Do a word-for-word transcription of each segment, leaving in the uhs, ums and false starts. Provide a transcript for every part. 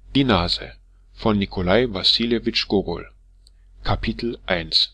Die Nase von Nikolai Wassiljewitsch Gogol. Kapitel eins.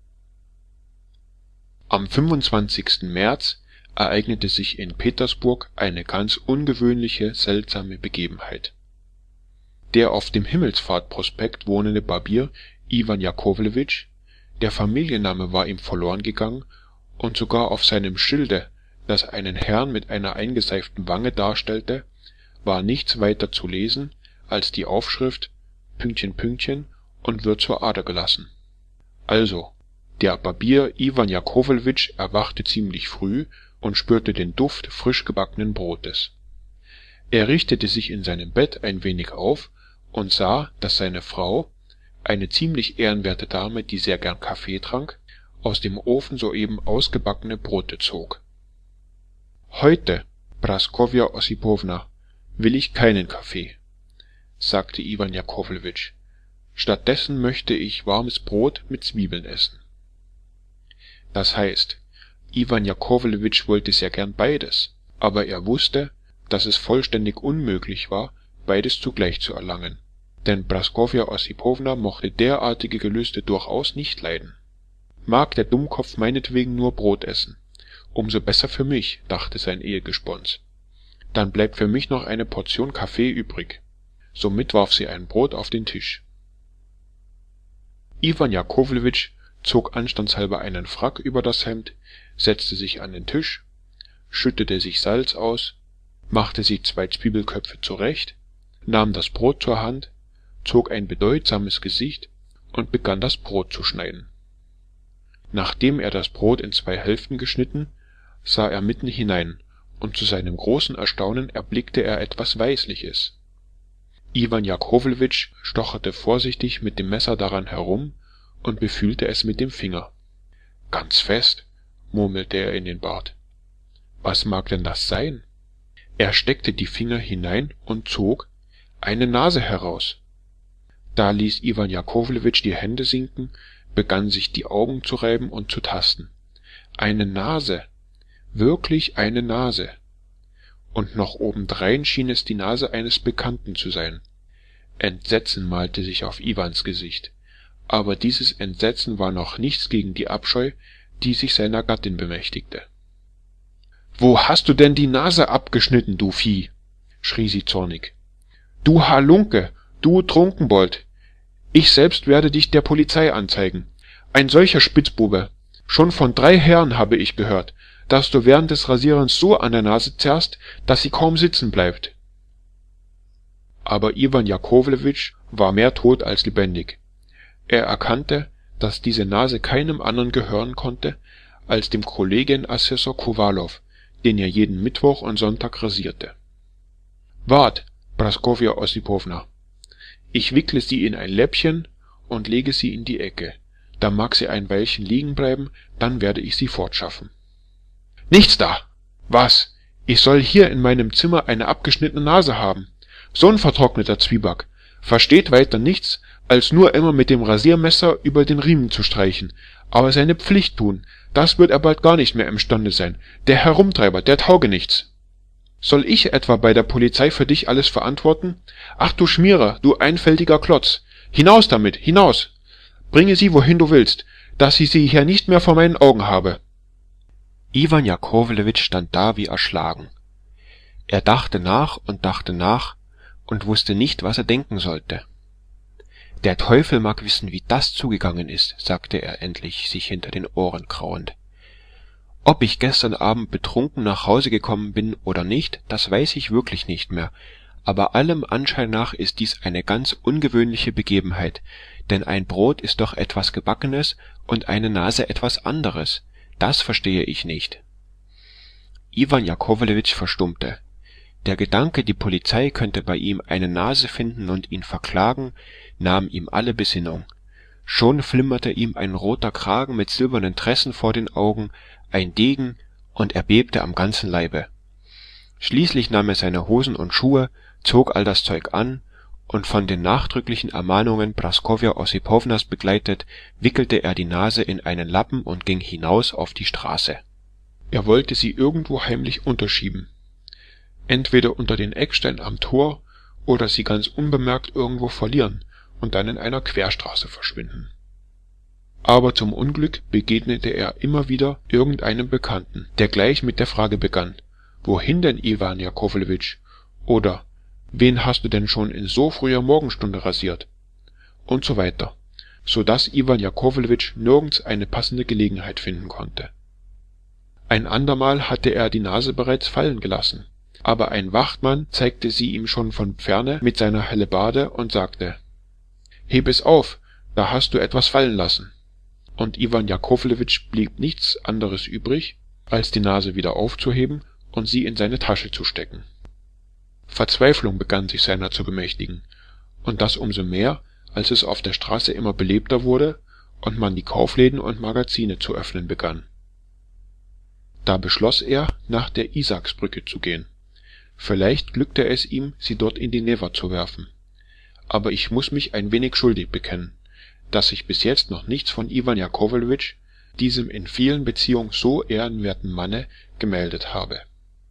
Am fünfundzwanzigsten März ereignete sich in Petersburg eine ganz ungewöhnliche, seltsame Begebenheit. Der auf dem Himmelfahrtsprospekt wohnende Barbier Iwan Jakowlewitsch, der Familienname war ihm verloren gegangen, und sogar auf seinem Schilde, das einen Herrn mit einer eingeseiften Wange darstellte, war nichts weiter zu lesen als die Aufschrift Pünktchen Pünktchen und wird zur Ader gelassen. Also, der Barbier Iwan Jakowlewitsch erwachte ziemlich früh und spürte den Duft frisch gebackenen Brotes. Er richtete sich in seinem Bett ein wenig auf und sah, dass seine Frau, eine ziemlich ehrenwerte Dame, die sehr gern Kaffee trank, aus dem Ofen soeben ausgebackene Brote zog. »Heute, Praskowja Ossipowna, will ich keinen Kaffee«, sagte Iwan Jakowlewitsch. »Stattdessen möchte ich warmes Brot mit Zwiebeln essen.« Das heißt, Iwan Jakowlewitsch wollte sehr gern beides, aber er wusste, dass es vollständig unmöglich war, beides zugleich zu erlangen, denn Praskowja Ossipowna mochte derartige Gelüste durchaus nicht leiden. »Mag der Dummkopf meinetwegen nur Brot essen, umso besser für mich«, dachte sein Ehegespons. »Dann bleibt für mich noch eine Portion Kaffee übrig.« Somit warf sie ein Brot auf den Tisch. Iwan Jakowlewitsch zog anstandshalber einen Frack über das Hemd, setzte sich an den Tisch, schüttete sich Salz aus, machte sich zwei Zwiebelköpfe zurecht, nahm das Brot zur Hand, zog ein bedeutsames Gesicht und begann das Brot zu schneiden. Nachdem er das Brot in zwei Hälften geschnitten, sah er mitten hinein, und zu seinem großen Erstaunen erblickte er etwas Weißliches. Iwan Jakowlewitsch stocherte vorsichtig mit dem Messer daran herum und befühlte es mit dem Finger. »Ganz fest«, murmelte er in den Bart. »Was mag denn das sein?« Er steckte die Finger hinein und zog eine Nase heraus. Da ließ Iwan Jakowlewitsch die Hände sinken, begann sich die Augen zu reiben und zu tasten. Eine Nase, wirklich eine Nase. Und noch obendrein schien es die Nase eines Bekannten zu sein. Entsetzen malte sich auf Iwans Gesicht, aber dieses Entsetzen war noch nichts gegen die Abscheu, die sich seiner Gattin bemächtigte. »Wo hast du denn die Nase abgeschnitten, du Vieh?« schrie sie zornig. »Du Halunke, du Trunkenbold! Ich selbst werde dich der Polizei anzeigen. Ein solcher Spitzbube! Schon von drei Herren habe ich gehört, dass du während des Rasierens so an der Nase zerrst, dass sie kaum sitzen bleibt.« Aber Iwan Jakowlewitsch war mehr tot als lebendig. Er erkannte, dass diese Nase keinem anderen gehören konnte als dem Kollegienassessor Kowalow, den er jeden Mittwoch und Sonntag rasierte. »Wart, Praskowja Ossipowna, ich wickle sie in ein Läppchen und lege sie in die Ecke, da mag sie ein Weilchen liegen bleiben, dann werde ich sie fortschaffen.« »Nichts da! Was? Ich soll hier in meinem Zimmer eine abgeschnittene Nase haben? So'n vertrockneter Zwieback! Versteht weiter nichts, als nur immer mit dem Rasiermesser über den Riemen zu streichen, aber seine Pflicht tun, das wird er bald gar nicht mehr imstande sein. Der Herumtreiber, der Taugenichts! Soll ich etwa bei der Polizei für dich alles verantworten? Ach du Schmierer, du einfältiger Klotz! Hinaus damit, hinaus! Bringe sie, wohin du willst, dass ich sie hier nicht mehr vor meinen Augen habe!« Iwan Jakowlewitsch stand da wie erschlagen. Er dachte nach und dachte nach und wusste nicht, was er denken sollte. »Der Teufel mag wissen, wie das zugegangen ist«, sagte er endlich, sich hinter den Ohren krauend. »Ob ich gestern Abend betrunken nach Hause gekommen bin oder nicht, das weiß ich wirklich nicht mehr, aber allem Anschein nach ist dies eine ganz ungewöhnliche Begebenheit, denn ein Brot ist doch etwas Gebackenes und eine Nase etwas anderes. Das verstehe ich nicht.« Iwan Jakowlewitsch verstummte. Der Gedanke, die Polizei könnte bei ihm eine Nase finden und ihn verklagen, nahm ihm alle Besinnung. Schon flimmerte ihm ein roter Kragen mit silbernen Tressen vor den Augen, ein Degen, und er bebte am ganzen Leibe. Schließlich nahm er seine Hosen und Schuhe, zog all das Zeug an, und von den nachdrücklichen Ermahnungen Praskowja Ossipownas begleitet, wickelte er die Nase in einen Lappen und ging hinaus auf die Straße. Er wollte sie irgendwo heimlich unterschieben, entweder unter den Eckstein am Tor oder sie ganz unbemerkt irgendwo verlieren und dann in einer Querstraße verschwinden. Aber zum Unglück begegnete er immer wieder irgendeinem Bekannten, der gleich mit der Frage begann: »Wohin denn, Iwan Jakowlewitsch?« oder »Wen hast du denn schon in so früher Morgenstunde rasiert?« und so weiter, so daß Iwan Jakowlewitsch nirgends eine passende Gelegenheit finden konnte. Ein andermal hatte er die Nase bereits fallen gelassen, aber ein Wachtmann zeigte sie ihm schon von ferne mit seiner Hellebarde und sagte: »Heb es auf, da hast du etwas fallen lassen.« Und Iwan Jakowlewitsch blieb nichts anderes übrig, als die Nase wieder aufzuheben und sie in seine Tasche zu stecken. Verzweiflung begann sich seiner zu bemächtigen, und das umso mehr, als es auf der Straße immer belebter wurde und man die Kaufläden und Magazine zu öffnen begann. Da beschloss er, nach der Isaaksbrücke zu gehen. Vielleicht glückte es ihm, sie dort in die Newa zu werfen. Aber ich muß mich ein wenig schuldig bekennen, dass ich bis jetzt noch nichts von Iwan Jakowlewitsch, diesem in vielen Beziehungen so ehrenwerten Manne, gemeldet habe.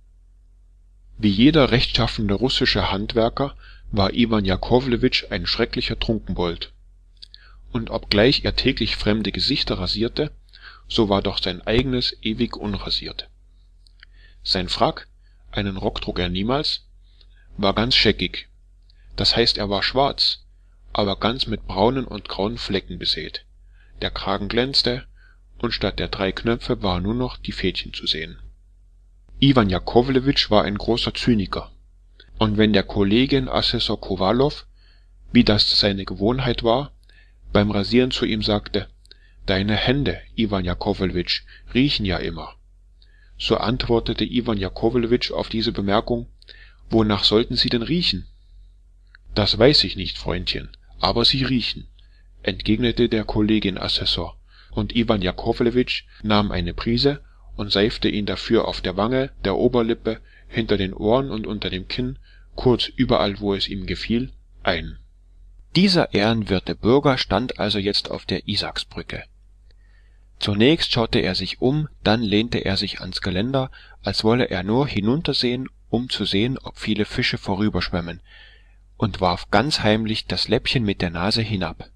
Wie jeder rechtschaffene russische Handwerker war Iwan Jakowlewitsch ein schrecklicher Trunkenbold. Und obgleich er täglich fremde Gesichter rasierte, so war doch sein eigenes ewig unrasiert. Sein Frack, einen Rock trug er niemals, war ganz scheckig, das heißt er war schwarz, aber ganz mit braunen und grauen Flecken besät, der Kragen glänzte, und statt der drei Knöpfe waren nur noch die Fädchen zu sehen. Iwan Jakowlewitsch war ein großer Zyniker, und wenn der Kollegien Assessor Kowalow, wie das seine Gewohnheit war, beim Rasieren zu ihm sagte: »Deine Hände, Iwan Jakowlewitsch, riechen ja immer«, so antwortete Iwan Jakowlewitsch auf diese Bemerkung: »Wonach sollten sie denn riechen?« »Das weiß ich nicht, Freundchen, aber sie riechen«, entgegnete der Kollegienassessor, und Iwan Jakowlewitsch nahm eine Prise und seifte ihn dafür auf der Wange, der Oberlippe, hinter den Ohren und unter dem Kinn, kurz überall, wo es ihm gefiel, ein. Dieser ehrenwerte Bürger stand also jetzt auf der Isaaksbrücke. Zunächst schaute er sich um, dann lehnte er sich ans Geländer, als wolle er nur hinuntersehen, um zu sehen, ob viele Fische vorüberschwämmen, und warf ganz heimlich das Läppchen mit der Nase hinab.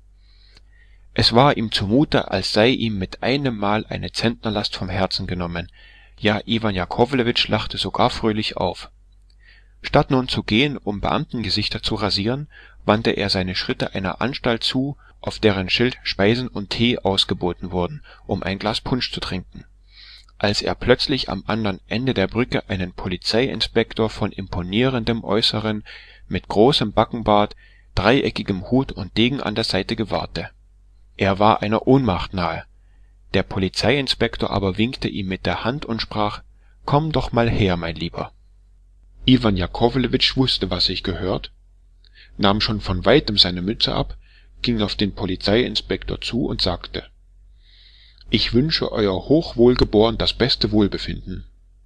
Es war ihm zumute, als sei ihm mit einem Mal eine Zentnerlast vom Herzen genommen, ja, Iwan Jakowlewitsch lachte sogar fröhlich auf. Statt nun zu gehen, um Beamtengesichter zu rasieren, wandte er seine Schritte einer Anstalt zu, auf deren Schild Speisen und Tee ausgeboten wurden, um ein Glas Punsch zu trinken, als er plötzlich am andern Ende der Brücke einen Polizeiinspektor von imponierendem Äußeren, mit großem Backenbart, dreieckigem Hut und Degen an der Seite gewahrte. Er war einer Ohnmacht nahe. Der Polizeiinspektor aber winkte ihm mit der Hand und sprach: »Komm doch mal her, mein Lieber.« Iwan Jakowlewitsch wußte, was sich gehört, nahm schon von weitem seine Mütze ab, ging auf den Polizeiinspektor zu und sagte: »Ich wünsche Euer Hochwohlgeboren das beste Wohlbefinden.«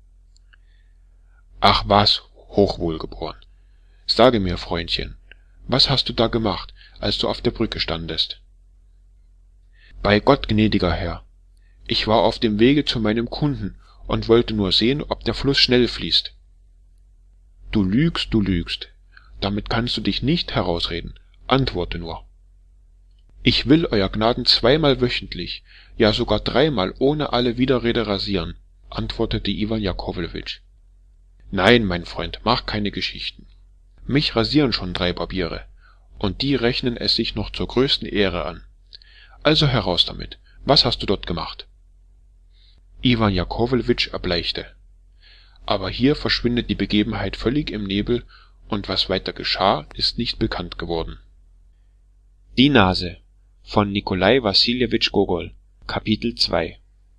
»Ach was, Hochwohlgeboren. Sage mir, Freundchen, was hast du da gemacht, als du auf der Brücke standest?« »Bei Gott, gnädiger Herr, ich war auf dem Wege zu meinem Kunden und wollte nur sehen, ob der Fluss schnell fließt.« »Du lügst, du lügst. Damit kannst du dich nicht herausreden. Antworte nur.« »Ich will Euer Gnaden zweimal wöchentlich, ja sogar dreimal ohne alle Widerrede rasieren«, antwortete Iwan Jakowlewitsch. »Nein, mein Freund, mach keine Geschichten. Mich rasieren schon drei Barbiere, und die rechnen es sich noch zur größten Ehre an. Also heraus damit, was hast du dort gemacht?« Iwan Jakowlewitsch erbleichte. Aber hier verschwindet die Begebenheit völlig im Nebel, und was weiter geschah, ist nicht bekannt geworden. Die Nase von Nikolai Wassiljewitsch Gogol, Kapitel zwei.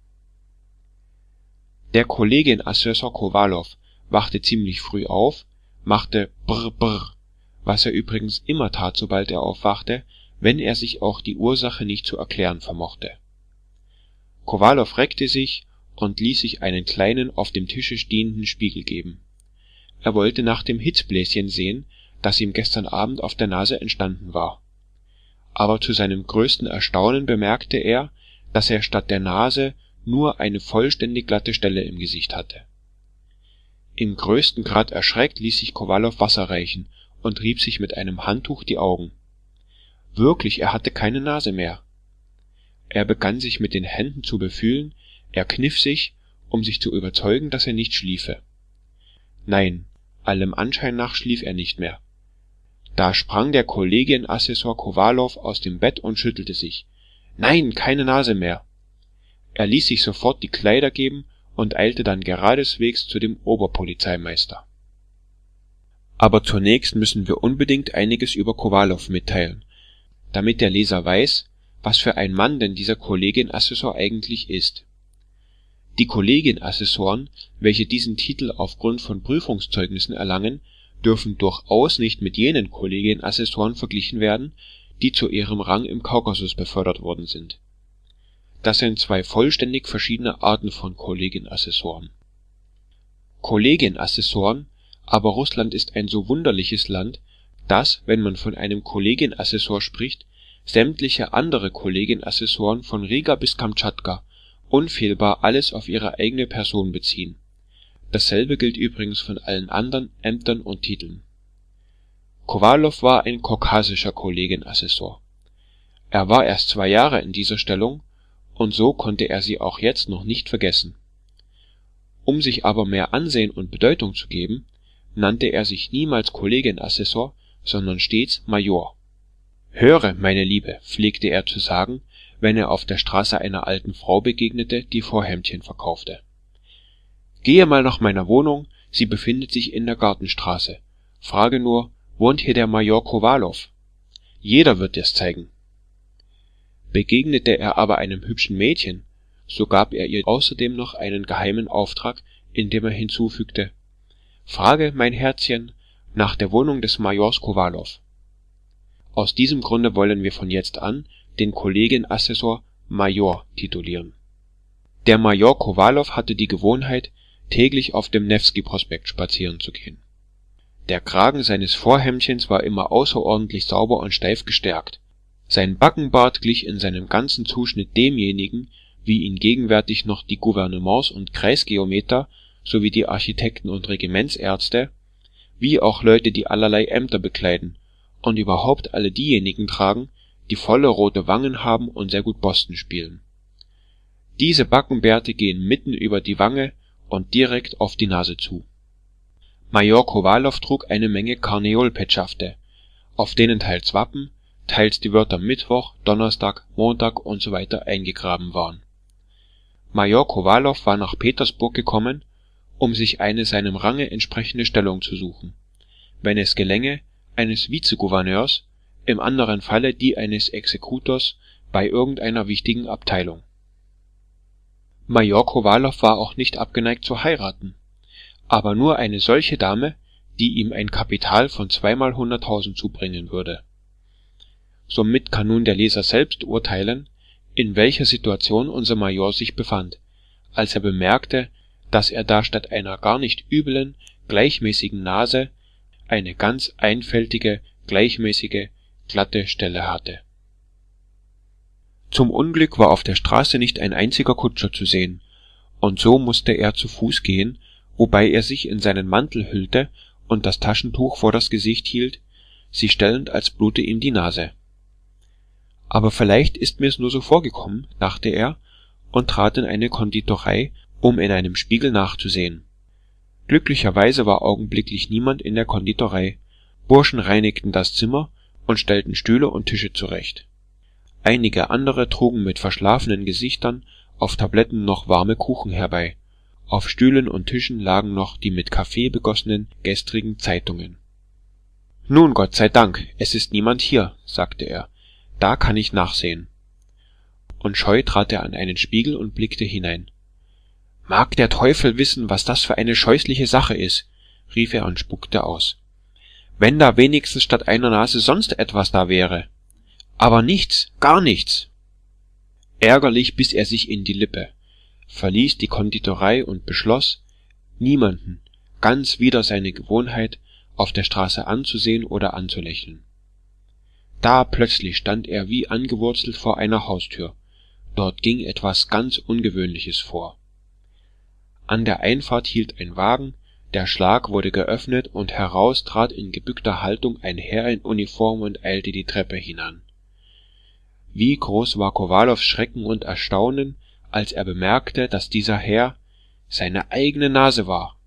Der Kollegienassessor Kowalow wachte ziemlich früh auf, machte brr brr, was er übrigens immer tat, sobald er aufwachte, wenn er sich auch die Ursache nicht zu erklären vermochte. Kowalow reckte sich und ließ sich einen kleinen, auf dem Tische stehenden Spiegel geben. Er wollte nach dem Hitzbläschen sehen, das ihm gestern Abend auf der Nase entstanden war. Aber zu seinem größten Erstaunen bemerkte er, dass er statt der Nase nur eine vollständig glatte Stelle im Gesicht hatte. Im größten Grad erschreckt ließ sich Kowalow Wasser reichen und rieb sich mit einem Handtuch die Augen. Wirklich, er hatte keine Nase mehr. Er begann sich mit den Händen zu befühlen, er kniff sich, um sich zu überzeugen, dass er nicht schliefe. Nein, allem Anschein nach schlief er nicht mehr. Da sprang der Kollegienassessor Kowalow aus dem Bett und schüttelte sich. Nein, keine Nase mehr. Er ließ sich sofort die Kleider geben und eilte dann geradeswegs zu dem Oberpolizeimeister. Aber zunächst müssen wir unbedingt einiges über Kowalow mitteilen, damit der Leser weiß, was für ein Mann denn dieser Kollegienassessor eigentlich ist. Die Kollegienassessoren, welche diesen Titel aufgrund von Prüfungszeugnissen erlangen, dürfen durchaus nicht mit jenen Kollegienassessoren verglichen werden, die zu ihrem Rang im Kaukasus befördert worden sind. Das sind zwei vollständig verschiedene Arten von Kollegienassessoren. Kollegienassessoren, aber Russland ist ein so wunderliches Land, dass, wenn man von einem Kollegienassessor spricht, sämtliche andere Kollegienassessoren von Riga bis Kamtschatka unfehlbar alles auf ihre eigene Person beziehen. Dasselbe gilt übrigens von allen anderen Ämtern und Titeln. Kowalow war ein kaukasischer Kollegienassessor. Er war erst zwei Jahre in dieser Stellung, und so konnte er sie auch jetzt noch nicht vergessen. Um sich aber mehr Ansehen und Bedeutung zu geben, nannte er sich niemals Kollegienassessor, sondern stets Major. Höre, meine Liebe, pflegte er zu sagen, wenn er auf der Straße einer alten Frau begegnete, die Vorhemdchen verkaufte. Gehe mal nach meiner Wohnung, sie befindet sich in der Gartenstraße. Frage nur, wohnt hier der Major Kowalow? Jeder wird dir's zeigen. Begegnete er aber einem hübschen Mädchen, so gab er ihr außerdem noch einen geheimen Auftrag, indem er hinzufügte: Frage, mein Herzchen, nach der Wohnung des Majors Kowalow. Aus diesem Grunde wollen wir von jetzt an den Kollegienassessor Major titulieren. Der Major Kowalow hatte die Gewohnheit, täglich auf dem Newski-Prospekt spazieren zu gehen. Der Kragen seines Vorhemdchens war immer außerordentlich sauber und steif gestärkt. Sein Backenbart glich in seinem ganzen Zuschnitt demjenigen, wie ihn gegenwärtig noch die Gouvernements- und Kreisgeometer sowie die Architekten und Regimentsärzte, wie auch Leute, die allerlei Ämter bekleiden, und überhaupt alle diejenigen tragen, die volle rote Wangen haben und sehr gut Boston spielen. Diese Backenbärte gehen mitten über die Wange und direkt auf die Nase zu. Major Kowalow trug eine Menge Karneolpetschafte, auf denen teils Wappen, teils die Wörter Mittwoch, Donnerstag, Montag usw. eingegraben waren. Major Kowalow war nach Petersburg gekommen, um sich eine seinem Range entsprechende Stellung zu suchen, wenn es gelänge, eines Vizegouverneurs, im anderen Falle die eines Exekutors bei irgendeiner wichtigen Abteilung. Major Kowalow war auch nicht abgeneigt zu heiraten, aber nur eine solche Dame, die ihm ein Kapital von zweimal hunderttausend zubringen würde. Somit kann nun der Leser selbst urteilen, in welcher Situation unser Major sich befand, als er bemerkte, dass er da statt einer gar nicht üblen, gleichmäßigen Nase eine ganz einfältige, gleichmäßige, glatte Stelle hatte. Zum Unglück war auf der Straße nicht ein einziger Kutscher zu sehen, und so musste er zu Fuß gehen, wobei er sich in seinen Mantel hüllte und das Taschentuch vor das Gesicht hielt, sich stellend, als blute ihm die Nase. Aber vielleicht ist mir's nur so vorgekommen, dachte er und trat in eine Konditorei, um in einem Spiegel nachzusehen. Glücklicherweise war augenblicklich niemand in der Konditorei. Burschen reinigten das Zimmer und stellten Stühle und Tische zurecht. Einige andere trugen mit verschlafenen Gesichtern auf Tabletten noch warme Kuchen herbei. Auf Stühlen und Tischen lagen noch die mit Kaffee begossenen gestrigen Zeitungen. »Nun, Gott sei Dank, es ist niemand hier«, sagte er. »Da kann ich nachsehen.« Und scheu trat er an einen Spiegel und blickte hinein. »Mag der Teufel wissen, was das für eine scheußliche Sache ist«, rief er und spuckte aus. »Wenn da wenigstens statt einer Nase sonst etwas da wäre. Aber nichts, gar nichts.« Ärgerlich biss er sich in die Lippe, verließ die Konditorei und beschloss, niemanden, ganz wider seine Gewohnheit, auf der Straße anzusehen oder anzulächeln. Da plötzlich stand er wie angewurzelt vor einer Haustür. Dort ging etwas ganz Ungewöhnliches vor. An der Einfahrt hielt ein Wagen, Der Schlag wurde geöffnet und heraus trat in gebückter Haltung ein Herr in Uniform und eilte die Treppe hinan. Wie groß war Kowalows Schrecken und Erstaunen, als er bemerkte, dass dieser Herr seine eigene Nase war.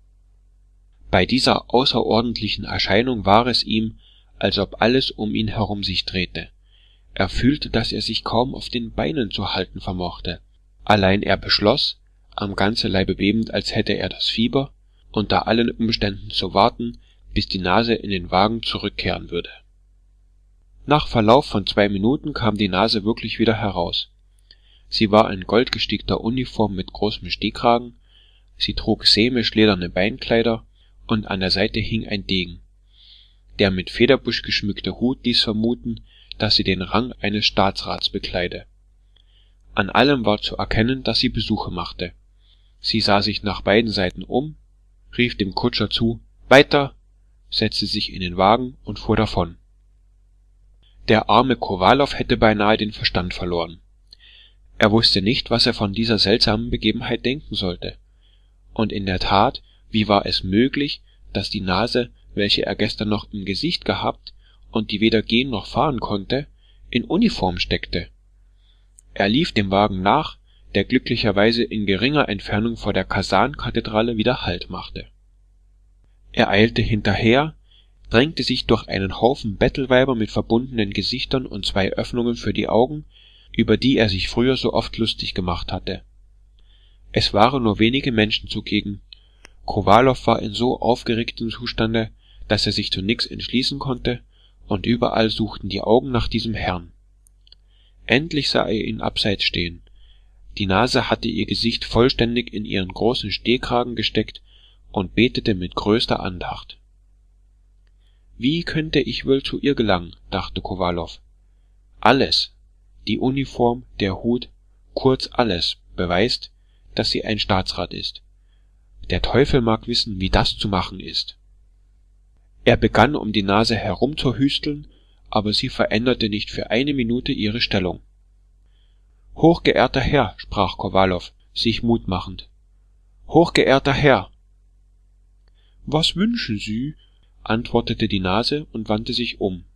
Bei dieser außerordentlichen Erscheinung war es ihm, als ob alles um ihn herum sich drehte. Er fühlte, dass er sich kaum auf den Beinen zu halten vermochte. Allein er beschloss, am ganzen Leibe bebend, als hätte er das Fieber, unter allen Umständen zu warten, bis die Nase in den Wagen zurückkehren würde. Nach Verlauf von zwei Minuten kam die Nase wirklich wieder heraus. Sie war in goldgestickter Uniform mit großem Stehkragen, sie trug sämisch-lederne Beinkleider und an der Seite hing ein Degen. Der mit Federbusch geschmückte Hut ließ vermuten, dass sie den Rang eines Staatsrats bekleide. An allem war zu erkennen, dass sie Besuche machte. Sie sah sich nach beiden Seiten um, rief dem Kutscher zu, weiter, setzte sich in den Wagen und fuhr davon. Der arme Kowalow hätte beinahe den Verstand verloren. Er wusste nicht, was er von dieser seltsamen Begebenheit denken sollte. Und in der Tat, wie war es möglich, dass die Nase, welche er gestern noch im Gesicht gehabt und die weder gehen noch fahren konnte, in Uniform steckte? Er lief dem Wagen nach, der glücklicherweise in geringer Entfernung vor der Kasan-Kathedrale wieder Halt machte. Er eilte hinterher, drängte sich durch einen Haufen Bettelweiber mit verbundenen Gesichtern und zwei Öffnungen für die Augen, über die er sich früher so oft lustig gemacht hatte. Es waren nur wenige Menschen zugegen. Kowalow war in so aufgeregtem Zustande, dass er sich zu nix entschließen konnte, und überall suchten die Augen nach diesem Herrn. Endlich sah er ihn abseits stehen. Die Nase hatte ihr Gesicht vollständig in ihren großen Stehkragen gesteckt und betete mit größter Andacht. Wie könnte ich wohl zu ihr gelangen, dachte Kowalow. Alles, die Uniform, der Hut, kurz alles, beweist, dass sie ein Staatsrat ist. Der Teufel mag wissen, wie das zu machen ist. Er begann um die Nase herumzuhüsteln, aber sie veränderte nicht für eine Minute ihre Stellung. »Hochgeehrter Herr«, sprach Kowalow, sich Mut machend. »Hochgeehrter Herr!« »Was wünschen Sie?«, antwortete die Nase und wandte sich um.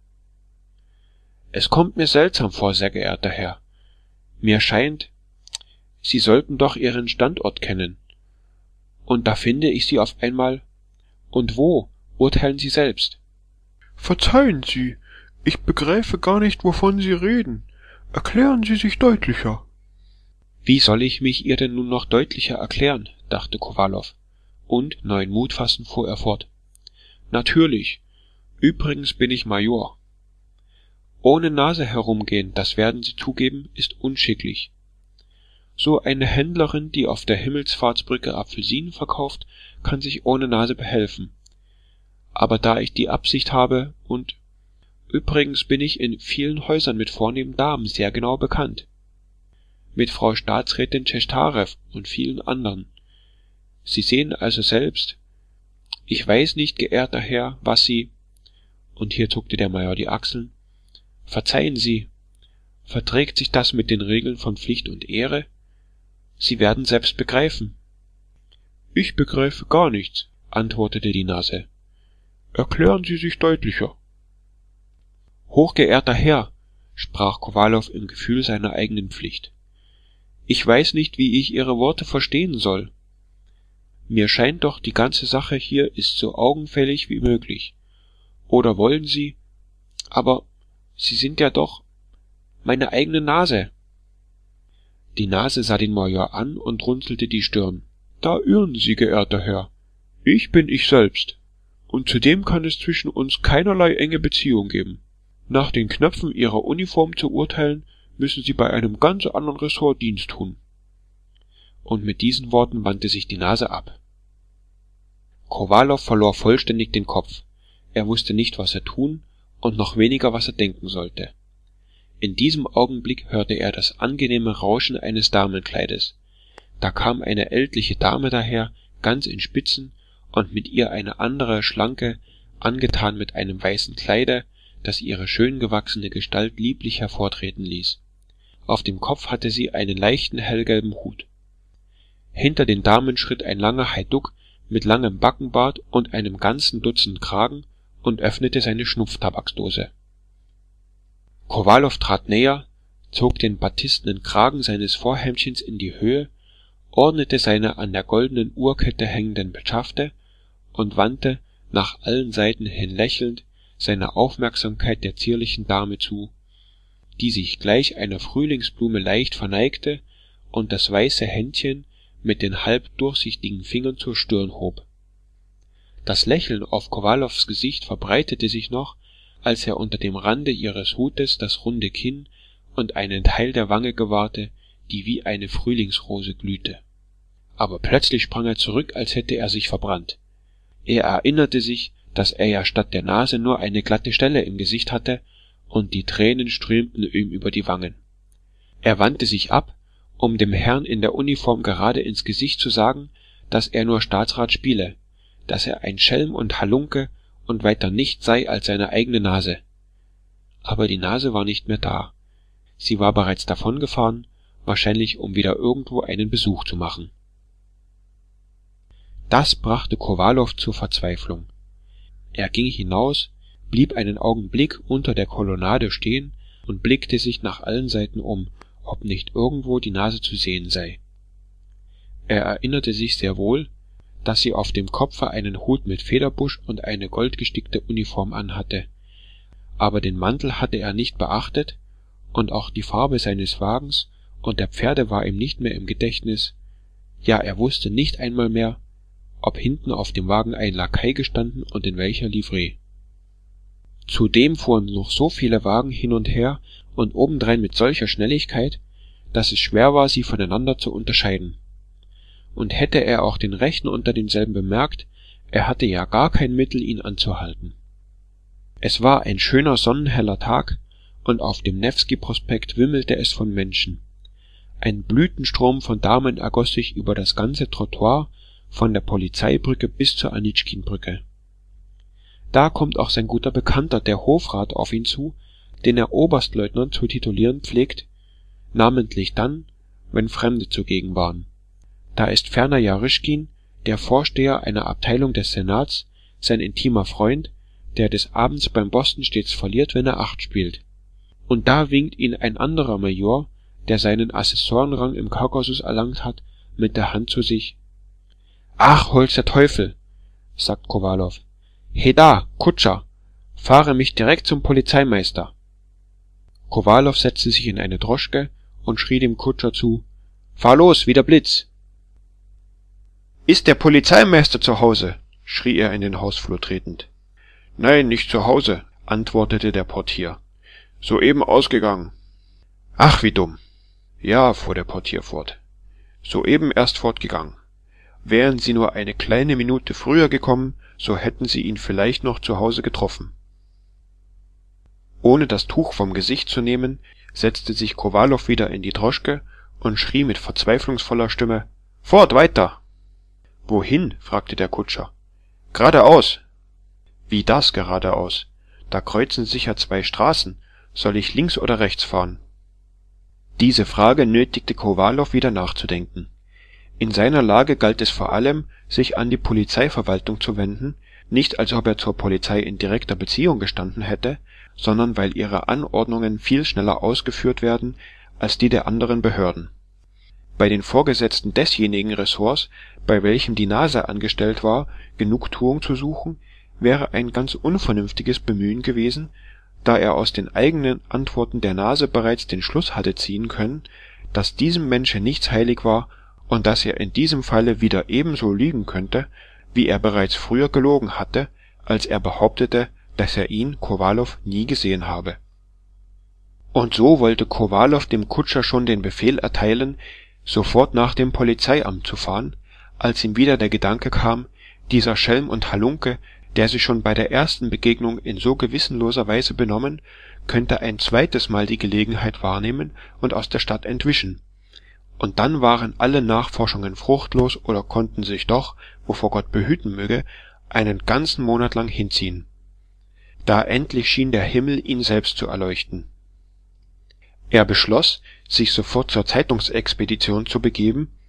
»Es kommt mir seltsam vor, sehr geehrter Herr. Mir scheint, Sie sollten doch Ihren Standort kennen. Und da finde ich Sie auf einmal. Und wo? Urteilen Sie selbst.« »Verzeihen Sie, ich begreife gar nicht, wovon Sie reden. Erklären Sie sich deutlicher.« »Wie soll ich mich ihr denn nun noch deutlicher erklären?«, dachte Kowalow, und, neuen Mut fassend, fuhr er fort. »Natürlich. Übrigens bin ich Major. Ohne Nase herumgehen, das werden Sie zugeben, ist unschicklich. So eine Händlerin, die auf der Himmelfahrtsbrücke Apfelsinen verkauft, kann sich ohne Nase behelfen. Aber da ich die Absicht habe und übrigens bin ich in vielen Häusern mit vornehmen Damen sehr genau bekannt. Mit Frau Staatsrätin Tschechtarew und vielen anderen. Sie sehen also selbst. Ich weiß nicht, geehrter Herr, was Sie…« Und hier zuckte der Major die Achseln. »Verzeihen Sie, verträgt sich das mit den Regeln von Pflicht und Ehre? Sie werden selbst begreifen.« »Ich begreife gar nichts«, antwortete die Nase. »Erklären Sie sich deutlicher.« »Hochgeehrter Herr«, sprach Kowalow im Gefühl seiner eigenen Pflicht, »ich weiß nicht, wie ich Ihre Worte verstehen soll. Mir scheint doch, die ganze Sache hier ist so augenfällig wie möglich. Oder wollen Sie… Aber Sie sind ja doch… meine eigene Nase.« Die Nase sah den Major an und runzelte die Stirn. »Da irren Sie, geehrter Herr. Ich bin ich selbst. Und zudem kann es zwischen uns keinerlei enge Beziehung geben. Nach den Knöpfen Ihrer Uniform zu urteilen, müssen Sie bei einem ganz anderen Ressort Dienst tun.« Und mit diesen Worten wandte sich die Nase ab. Kowalow verlor vollständig den Kopf. Er wusste nicht, was er tun und noch weniger, was er denken sollte. In diesem Augenblick hörte er das angenehme Rauschen eines Damenkleides. Da kam eine ältliche Dame daher, ganz in Spitzen, und mit ihr eine andere, schlanke, angetan mit einem weißen Kleide, das ihre schön gewachsene Gestalt lieblich hervortreten ließ. Auf dem Kopf hatte sie einen leichten hellgelben Hut. Hinter den Damen schritt ein langer Heiduck mit langem backenbart und einem ganzen dutzend kragen und öffnete seine schnupftabaksdose. Kowalow trat näher, zog den batistenen kragen seines vorhemdchens in die höhe, ordnete seine an der goldenen uhrkette hängenden petschafte und wandte, nach allen seiten hin lächelnd, seine Aufmerksamkeit der zierlichen Dame zu, die sich gleich einer Frühlingsblume leicht verneigte und das weiße Händchen mit den halb durchsichtigen Fingern zur Stirn hob. Das Lächeln auf Kowalows Gesicht verbreitete sich noch, als er unter dem Rande ihres hutes das runde Kinn und einen Teil der Wange gewahrte, die wie eine Frühlingsrose glühte. Aber plötzlich sprang er zurück, als hätte er sich verbrannt. Er erinnerte sich, dass er ja statt der Nase nur eine glatte Stelle im Gesicht hatte, und die Tränen strömten ihm über die Wangen. Er wandte sich ab, um dem Herrn in der Uniform gerade ins Gesicht zu sagen, dass er nur Staatsrat spiele, dass er ein Schelm und Halunke und weiter nichts sei als seine eigene Nase. Aber die Nase war nicht mehr da. Sie war bereits davongefahren, wahrscheinlich um wieder irgendwo einen Besuch zu machen. Das brachte Kowalow zur Verzweiflung. Er ging hinaus, blieb einen Augenblick unter der Kolonnade stehen und blickte sich nach allen Seiten um, ob nicht irgendwo die Nase zu sehen sei. Er erinnerte sich sehr wohl, dass sie auf dem Kopfe einen Hut mit Federbusch und eine goldgestickte Uniform anhatte, aber den Mantel hatte er nicht beachtet, und auch die Farbe seines Wagens und der Pferde war ihm nicht mehr im Gedächtnis, ja, er wusste nicht einmal mehr, ob hinten auf dem Wagen ein Lakai gestanden und in welcher Livree. Zudem fuhren noch so viele Wagen hin und her und obendrein mit solcher Schnelligkeit, dass es schwer war, sie voneinander zu unterscheiden. Und hätte er auch den rechten unter denselben bemerkt, er hatte ja gar kein Mittel, ihn anzuhalten. Es war ein schöner sonnenheller Tag, und auf dem Newski-Prospekt wimmelte es von Menschen. Ein Blütenstrom von Damen ergoss sich über das ganze Trottoir, von der Polizeibrücke bis zur Anitschkinbrücke. Da kommt auch sein guter Bekannter, der Hofrat, auf ihn zu, den er Oberstleutnant zu titulieren pflegt, namentlich dann, wenn Fremde zugegen waren. Da ist ferner Jaryschkin, der Vorsteher einer Abteilung des Senats, sein intimer Freund, der des Abends beim Boston stets verliert, wenn er Acht spielt. Und da winkt ihn ein anderer Major, der seinen Assessorenrang im Kaukasus erlangt hat, mit der Hand zu sich. »Ach, hol's der Teufel«, sagt Kowalow. »Heda, Kutscher, fahre mich direkt zum Polizeimeister.« Kowalow setzte sich in eine Droschke und schrie dem Kutscher zu: »Fahr los, wie der Blitz!« »Ist der Polizeimeister zu Hause?« schrie er in den Hausflur tretend. »Nein, nicht zu Hause«, antwortete der Portier. »Soeben ausgegangen.« »Ach, wie dumm!« »Ja«, fuhr der Portier fort, »soeben erst fortgegangen. Wären Sie nur eine kleine Minute früher gekommen, so hätten Sie ihn vielleicht noch zu Hause getroffen.« Ohne das Tuch vom Gesicht zu nehmen, setzte sich Kowalow wieder in die Droschke und schrie mit verzweiflungsvoller Stimme: »Fort, weiter!« »Wohin?« fragte der Kutscher. »Geradeaus.« »Wie das geradeaus? Da kreuzen sich ja zwei Straßen. Soll ich links oder rechts fahren?« Diese Frage nötigte Kowalow wieder nachzudenken. In seiner Lage galt es vor allem, sich an die Polizeiverwaltung zu wenden, nicht als ob er zur Polizei in direkter Beziehung gestanden hätte, sondern weil ihre Anordnungen viel schneller ausgeführt werden als die der anderen Behörden. Bei den Vorgesetzten desjenigen Ressorts, bei welchem die Nase angestellt war, Genugtuung zu suchen, wäre ein ganz unvernünftiges Bemühen gewesen, da er aus den eigenen Antworten der Nase bereits den Schluss hatte ziehen können, dass diesem Menschen nichts heilig war und dass er in diesem Falle wieder ebenso lügen könnte, wie er bereits früher gelogen hatte, als er behauptete, dass er ihn, Kowalow, nie gesehen habe. Und so wollte Kowalow dem Kutscher schon den Befehl erteilen, sofort nach dem Polizeiamt zu fahren, als ihm wieder der Gedanke kam, dieser Schelm und Halunke, der sich schon bei der ersten Begegnung in so gewissenloser Weise benommen, könnte ein zweites Mal die Gelegenheit wahrnehmen und aus der Stadt entwischen. Und dann waren alle Nachforschungen fruchtlos oder konnten sich doch, wovor Gott behüten möge, einen ganzen Monat lang hinziehen. Da endlich schien der Himmel ihn selbst zu erleuchten. Er beschloss, sich sofort zur Zeitungsexpedition zu begeben,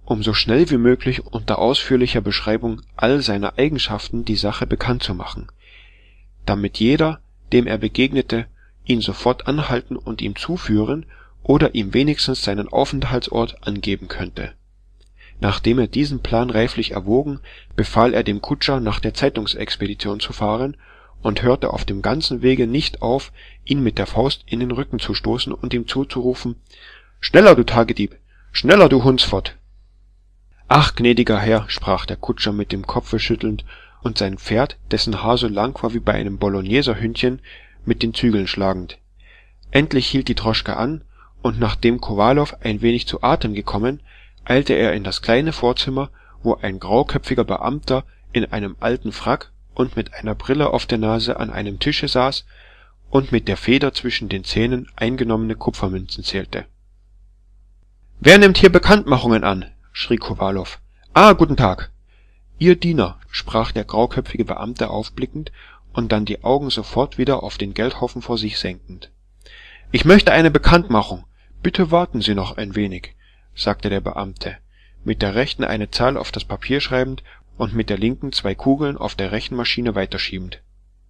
um so schnell wie möglich unter ausführlicher Beschreibung all seiner Eigenschaften die Sache bekannt zu machen, damit jeder, dem er begegnete, ihn sofort anhalten und ihm zuführen oder ihm wenigstens seinen Aufenthaltsort angeben könnte. Nachdem er diesen Plan reiflich erwogen, befahl er dem Kutscher, nach der Zeitungsexpedition zu fahren, und hörte auf dem ganzen Wege nicht auf, ihn mit der Faust in den Rücken zu stoßen und ihm zuzurufen: »Schneller, du Tagedieb! Schneller, du Hundsfott!« »Ach, gnädiger Herr«, sprach der Kutscher mit dem Kopfe schüttelnd und sein Pferd, dessen Haar so lang war wie bei einem Bologneserhündchen, mit den Zügeln schlagend. Endlich hielt die Droschke an, und nachdem Kowalow ein wenig zu Atem gekommen, eilte er in das kleine Vorzimmer, wo ein grauköpfiger Beamter in einem alten Frack und mit einer Brille auf der Nase an einem Tische saß und mit der Feder zwischen den Zähnen eingenommene Kupfermünzen zählte. »Wer nimmt hier Bekanntmachungen an?« schrie Kowalow. »Ah, guten Tag!« »Ihr Diener«, sprach der grauköpfige Beamte aufblickend und dann die Augen sofort wieder auf den Geldhaufen vor sich senkend. »Ich möchte eine Bekanntmachung. Bitte warten Sie noch ein wenig«, sagte der Beamte, mit der rechten eine Zahl auf das Papier schreibend und mit der linken zwei Kugeln auf der Rechenmaschine weiterschiebend.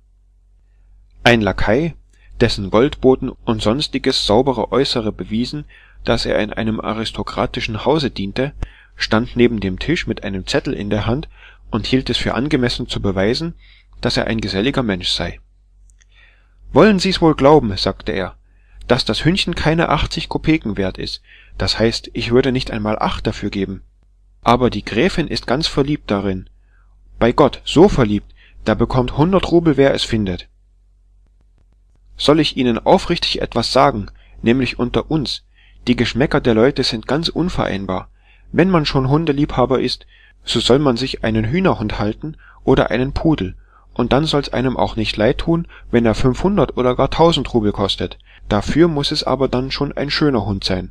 Ein Lakai, dessen Goldboten und sonstiges saubere Äußere bewiesen, dass er in einem aristokratischen Hause diente, stand neben dem Tisch mit einem Zettel in der Hand und hielt es für angemessen zu beweisen, dass er ein geselliger Mensch sei. »Wollen Sie's wohl glauben«, sagte er, »dass das Hündchen keine achtzig Kopeken wert ist, das heißt, ich würde nicht einmal acht dafür geben. Aber die Gräfin ist ganz verliebt darin. Bei Gott, so verliebt, da bekommt hundert Rubel, wer es findet. Soll ich Ihnen aufrichtig etwas sagen, nämlich unter uns, die Geschmäcker der Leute sind ganz unvereinbar. Wenn man schon Hundeliebhaber ist, so soll man sich einen Hühnerhund halten oder einen Pudel, und dann soll's einem auch nicht leid tun, wenn er fünfhundert oder gar tausend Rubel kostet. Dafür muß es aber dann schon ein schöner Hund sein.«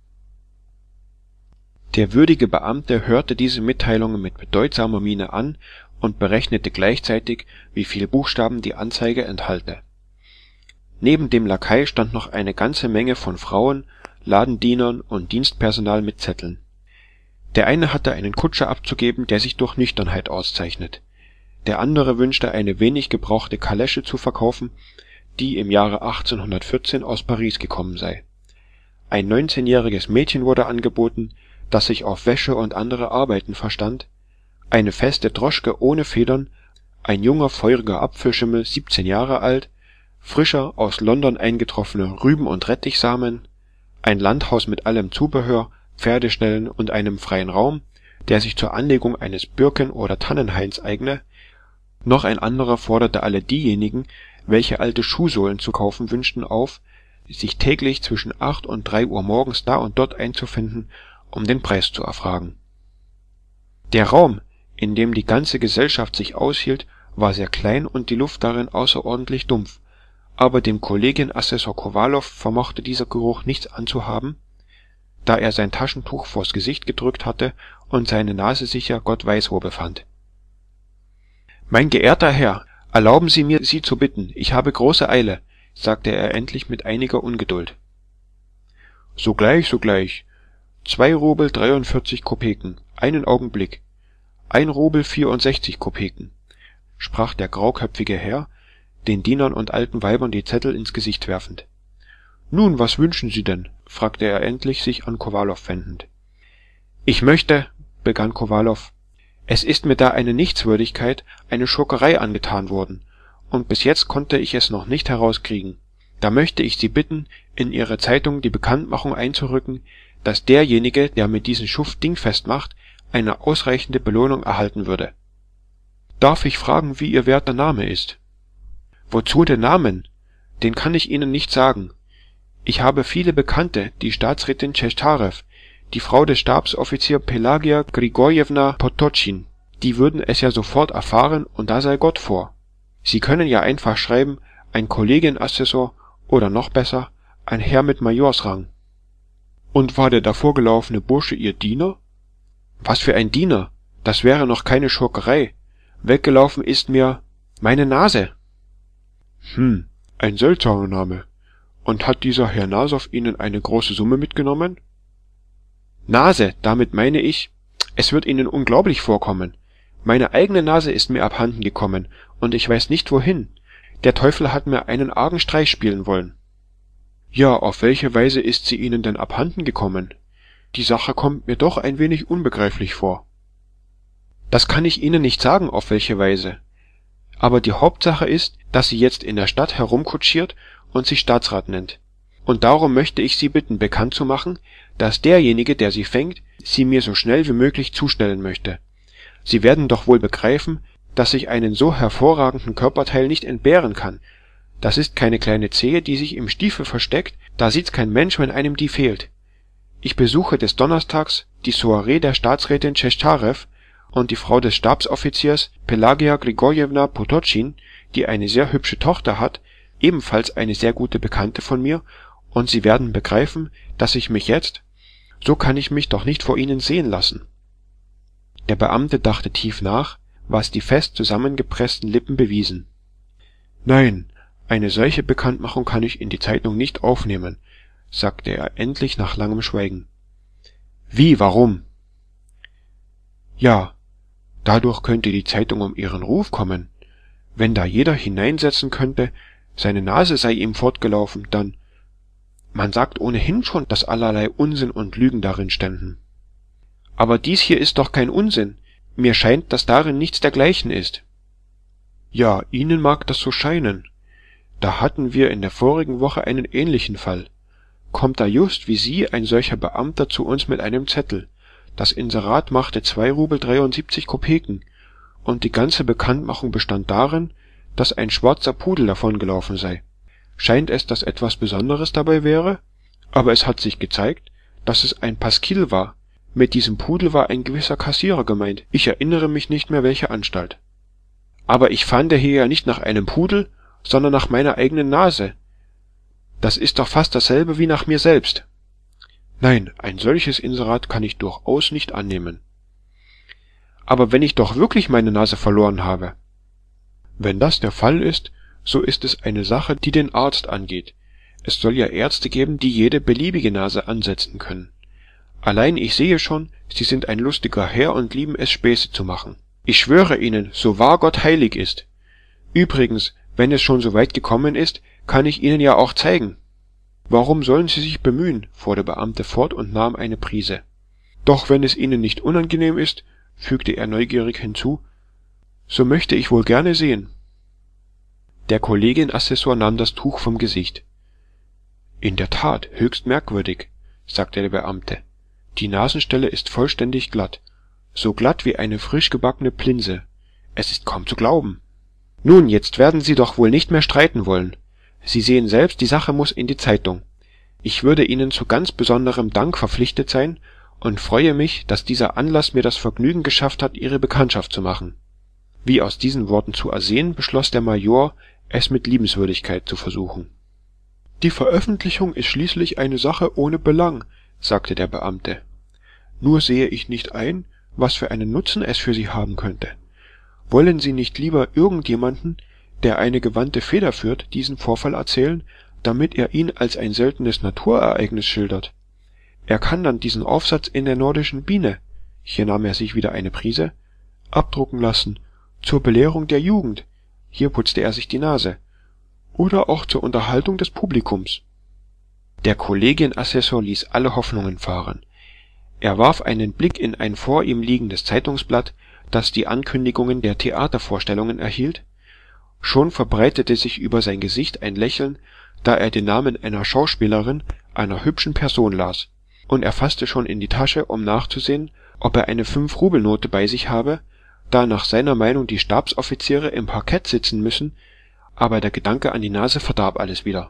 Der würdige Beamte hörte diese Mitteilungen mit bedeutsamer Miene an und berechnete gleichzeitig, wie viel Buchstaben die Anzeige enthalte. Neben dem Lakai stand noch eine ganze Menge von Frauen, Ladendienern und Dienstpersonal mit Zetteln. Der eine hatte einen Kutscher abzugeben, der sich durch Nüchternheit auszeichnet. Der andere wünschte eine wenig gebrauchte Kalesche zu verkaufen, die im Jahre achtzehnhundertvierzehn aus Paris gekommen sei. Ein neunzehnjähriges Mädchen wurde angeboten, das sich auf Wäsche und andere Arbeiten verstand, eine feste Droschke ohne Federn, ein junger feuriger Apfelschimmel, siebzehn Jahre alt, frischer, aus London eingetroffene Rüben- und Rettichsamen, ein Landhaus mit allem Zubehör, Pferdeställen und einem freien Raum, der sich zur Anlegung eines Birken- oder Tannenhains eigne. Noch ein anderer forderte alle diejenigen, welche alte Schuhsohlen zu kaufen wünschten, auf, sich täglich zwischen acht und drei Uhr morgens da und dort einzufinden, um den Preis zu erfragen. Der Raum, in dem die ganze Gesellschaft sich aushielt, war sehr klein und die Luft darin außerordentlich dumpf, aber dem Kollegienassessor Kowalow vermochte dieser Geruch nichts anzuhaben, da er sein Taschentuch vors Gesicht gedrückt hatte und seine Nase sich ja Gott weiß wo befand. »Mein geehrter Herr, erlauben Sie mir, Sie zu bitten, ich habe große Eile«, sagte er endlich mit einiger Ungeduld. »Sogleich, sogleich. Zwei Rubel dreiundvierzig Kopeken, einen Augenblick. Ein Rubel vierundsechzig Kopeken«, sprach der grauköpfige Herr, den Dienern und alten Weibern die Zettel ins Gesicht werfend. »Nun, was wünschen Sie denn?« fragte er endlich, sich an Kowalow wendend. »Ich möchte«, begann Kowalow, »es ist mir da eine Nichtswürdigkeit, eine Schurkerei angetan worden, und bis jetzt konnte ich es noch nicht herauskriegen. Da möchte ich Sie bitten, in Ihre Zeitung die Bekanntmachung einzurücken, dass derjenige, der mir diesen Schuft dingfest macht, eine ausreichende Belohnung erhalten würde.« »Darf ich fragen, wie Ihr werter Name ist?« »Wozu den Namen? Den kann ich Ihnen nicht sagen. Ich habe viele Bekannte, die Staatsrätin Tschechtarew, die Frau des Stabsoffizier Pelagia Grigorjewna Podtotschin, die würden es ja sofort erfahren, und da sei Gott vor. Sie können ja einfach schreiben, ein Kollegienassessor oder noch besser, ein Herr mit Majorsrang.« »Und war der davorgelaufene Bursche Ihr Diener?« »Was für ein Diener? Das wäre noch keine Schurkerei. Weggelaufen ist mir meine Nase.« »Hm, ein seltsamer Name. Und hat dieser Herr Nasow Ihnen eine große Summe mitgenommen?« »Nase, damit meine ich, Es wird Ihnen unglaublich vorkommen. Meine eigene Nase ist mir abhanden gekommen, und ich weiß nicht wohin. Der Teufel hat mir einen argen Streich spielen wollen.« »Ja, auf welche Weise ist sie Ihnen denn abhanden gekommen? Die Sache kommt mir doch ein wenig unbegreiflich vor.« »Das kann ich Ihnen nicht sagen, auf welche Weise. Aber die Hauptsache ist, dass sie jetzt in der Stadt herumkutschiert und sich Staatsrat nennt. Und darum möchte ich Sie bitten, bekannt zu machen, dass derjenige, der sie fängt, sie mir so schnell wie möglich zustellen möchte. Sie werden doch wohl begreifen, dass ich einen so hervorragenden Körperteil nicht entbehren kann. Das ist keine kleine Zehe, die sich im Stiefel versteckt, da sieht's kein Mensch, wenn einem die fehlt. Ich besuche des Donnerstags die Soiree der Staatsrätin Tschechtarew und die Frau des Stabsoffiziers Pelagia Grigorjewna Podotschin, die eine sehr hübsche Tochter hat, ebenfalls eine sehr gute Bekannte von mir, und Sie werden begreifen, dass ich mich jetzt, so kann ich mich doch nicht vor Ihnen sehen lassen.« Der Beamte dachte tief nach, was die fest zusammengepressten Lippen bewiesen. »Nein, eine solche Bekanntmachung kann ich in die Zeitung nicht aufnehmen«, sagte er endlich nach langem Schweigen. »Wie, warum?« »Ja, dadurch könnte die Zeitung um ihren Ruf kommen. Wenn da jeder hineinsetzen könnte, seine Nase sei ihm fortgelaufen, dann… Man sagt ohnehin schon, dass allerlei Unsinn und Lügen darin ständen.« »Aber dies hier ist doch kein Unsinn. Mir scheint, dass darin nichts dergleichen ist.« »Ja, Ihnen mag das so scheinen. Da hatten wir in der vorigen Woche einen ähnlichen Fall. Kommt da just wie Sie ein solcher Beamter zu uns mit einem Zettel. Das Inserat machte zwei Rubel dreiundsiebzig Kopeken, und die ganze Bekanntmachung bestand darin, dass ein schwarzer Pudel davongelaufen sei. Scheint es, dass etwas Besonderes dabei wäre? Aber es hat sich gezeigt, dass es ein Pasquill war. Mit diesem Pudel war ein gewisser Kassierer gemeint. Ich erinnere mich nicht mehr, welche Anstalt. Aber ich fahnde hier ja nicht nach einem Pudel, sondern nach meiner eigenen Nase. Das ist doch fast dasselbe wie nach mir selbst. Nein, ein solches Inserat kann ich durchaus nicht annehmen. Aber wenn ich doch wirklich meine Nase verloren habe? Wenn das der Fall ist, so ist es eine Sache, die den Arzt angeht. Es soll ja Ärzte geben, die jede beliebige Nase ansetzen können. Allein ich sehe schon, Sie sind ein lustiger Herr und lieben es, Späße zu machen. Ich schwöre Ihnen, so wahr Gott heilig ist. Übrigens, wenn es schon so weit gekommen ist, kann ich Ihnen ja auch zeigen.« »Warum sollen Sie sich bemühen?« fuhr der Beamte fort und nahm eine Prise. »Doch wenn es Ihnen nicht unangenehm ist«, fügte er neugierig hinzu, »so möchte ich wohl gerne sehen.« Der Kollegienassessor nahm das Tuch vom Gesicht. »In der Tat, höchst merkwürdig«, sagte der Beamte. »Die Nasenstelle ist vollständig glatt, so glatt wie eine frisch gebackene Plinse. Es ist kaum zu glauben.« »Nun, jetzt werden Sie doch wohl nicht mehr streiten wollen. Sie sehen selbst, die Sache muß in die Zeitung. Ich würde Ihnen zu ganz besonderem Dank verpflichtet sein und freue mich, dass dieser Anlass mir das Vergnügen geschafft hat, Ihre Bekanntschaft zu machen.« Wie aus diesen Worten zu ersehen, beschloss der Major, es mit Liebenswürdigkeit zu versuchen. »Die Veröffentlichung ist schließlich eine Sache ohne Belang«, sagte der Beamte. »Nur sehe ich nicht ein, was für einen Nutzen es für Sie haben könnte. Wollen Sie nicht lieber irgendjemanden, der eine gewandte Feder führt, diesen Vorfall erzählen, damit er ihn als ein seltenes Naturereignis schildert? Er kann dann diesen Aufsatz in der Nordischen Biene«, hier nahm er sich wieder eine Prise, »abdrucken lassen, zur Belehrung der Jugend«, hier putzte er sich die Nase, »oder auch zur Unterhaltung des Publikums.« Der Kollegienassessor ließ alle Hoffnungen fahren. Er warf einen Blick in ein vor ihm liegendes Zeitungsblatt, das die Ankündigungen der Theatervorstellungen erhielt. Schon verbreitete sich über sein Gesicht ein Lächeln, da er den Namen einer Schauspielerin, einer hübschen Person las, und er faßte schon in die Tasche, um nachzusehen, ob er eine Fünf-Rubel-Note bei sich habe, da nach seiner Meinung die Stabsoffiziere im Parkett sitzen müssen, aber der Gedanke an die Nase verdarb alles wieder.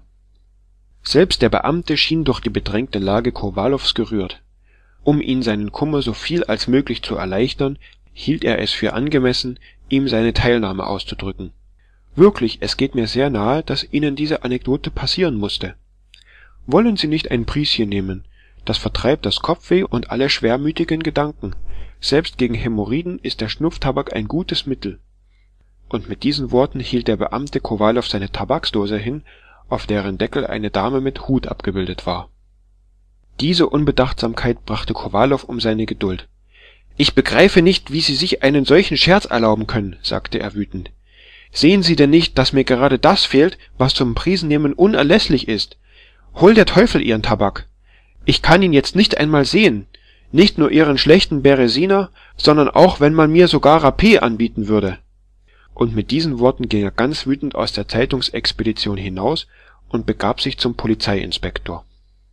Selbst der Beamte schien durch die bedrängte Lage Kowalows gerührt. Um ihn seinen Kummer so viel als möglich zu erleichtern, hielt er es für angemessen, ihm seine Teilnahme auszudrücken. »Wirklich, es geht mir sehr nahe, dass Ihnen diese Anekdote passieren mußte. Wollen Sie nicht ein Prischen nehmen? Das vertreibt das Kopfweh und alle schwermütigen Gedanken. Selbst gegen Hämorrhoiden ist der Schnupftabak ein gutes Mittel.« Und mit diesen Worten hielt der Beamte Kowalow seine Tabaksdose hin, auf deren Deckel eine Dame mit Hut abgebildet war. Diese Unbedachtsamkeit brachte Kowalow um seine Geduld. Ich begreife nicht, wie Sie sich einen solchen Scherz erlauben können, sagte er wütend. Sehen Sie denn nicht, dass mir gerade das fehlt, was zum Prisennehmen unerlässlich ist? Hol der Teufel Ihren Tabak! Ich kann ihn jetzt nicht einmal sehen, nicht nur Ihren schlechten Beresiner, sondern auch wenn man mir sogar Râpé anbieten würde. Und mit diesen Worten ging er ganz wütend aus der Zeitungsexpedition hinaus und begab sich zum Polizeiinspektor.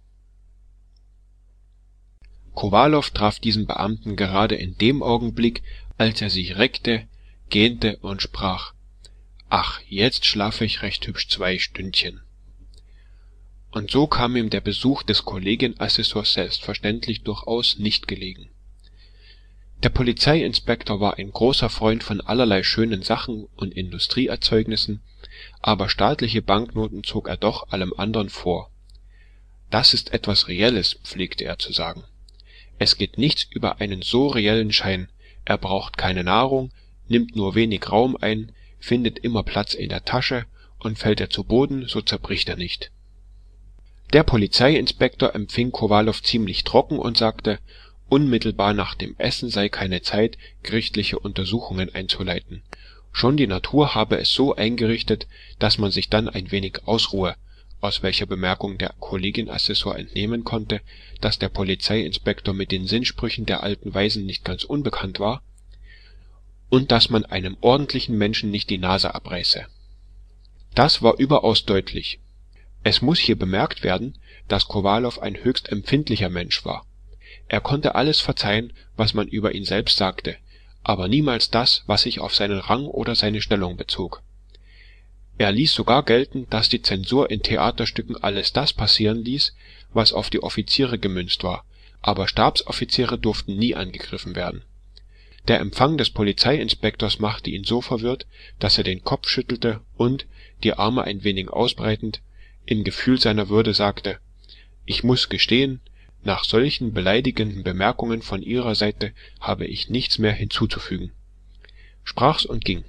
Kowalow traf diesen Beamten gerade in dem Augenblick, als er sich reckte, gähnte und sprach: »Ach, jetzt schlafe ich recht hübsch zwei Stündchen.« Und so kam ihm der Besuch des Kollegienassessors selbstverständlich durchaus nicht gelegen. Der Polizeiinspektor war ein großer Freund von allerlei schönen Sachen und Industrieerzeugnissen, aber staatliche Banknoten zog er doch allem andern vor. »Das ist etwas Reelles«, pflegte er zu sagen. »Es geht nichts über einen so reellen Schein, er braucht keine Nahrung, nimmt nur wenig Raum ein, findet immer Platz in der Tasche, und fällt er zu Boden, so zerbricht er nicht.« Der Polizeiinspektor empfing Kowalow ziemlich trocken und sagte, unmittelbar nach dem Essen sei keine Zeit, gerichtliche Untersuchungen einzuleiten. Schon die Natur habe es so eingerichtet, dass man sich dann ein wenig ausruhe, aus welcher Bemerkung der Kollegienassessor entnehmen konnte, dass der Polizeiinspektor mit den Sinnsprüchen der alten Weisen nicht ganz unbekannt war, und dass man einem ordentlichen Menschen nicht die Nase abreiße. Das war überaus deutlich. Es muß hier bemerkt werden, dass Kowalow ein höchst empfindlicher Mensch war. Er konnte alles verzeihen, was man über ihn selbst sagte, aber niemals das, was sich auf seinen Rang oder seine Stellung bezog. Er ließ sogar gelten, dass die Zensur in Theaterstücken alles das passieren ließ, was auf die Offiziere gemünzt war, aber Stabsoffiziere durften nie angegriffen werden. Der Empfang des Polizeiinspektors machte ihn so verwirrt, dass er den Kopf schüttelte und, die Arme ein wenig ausbreitend, im Gefühl seiner Würde sagte: »Ich muß gestehen, nach solchen beleidigenden Bemerkungen von Ihrer Seite habe ich nichts mehr hinzuzufügen«, sprach's und ging.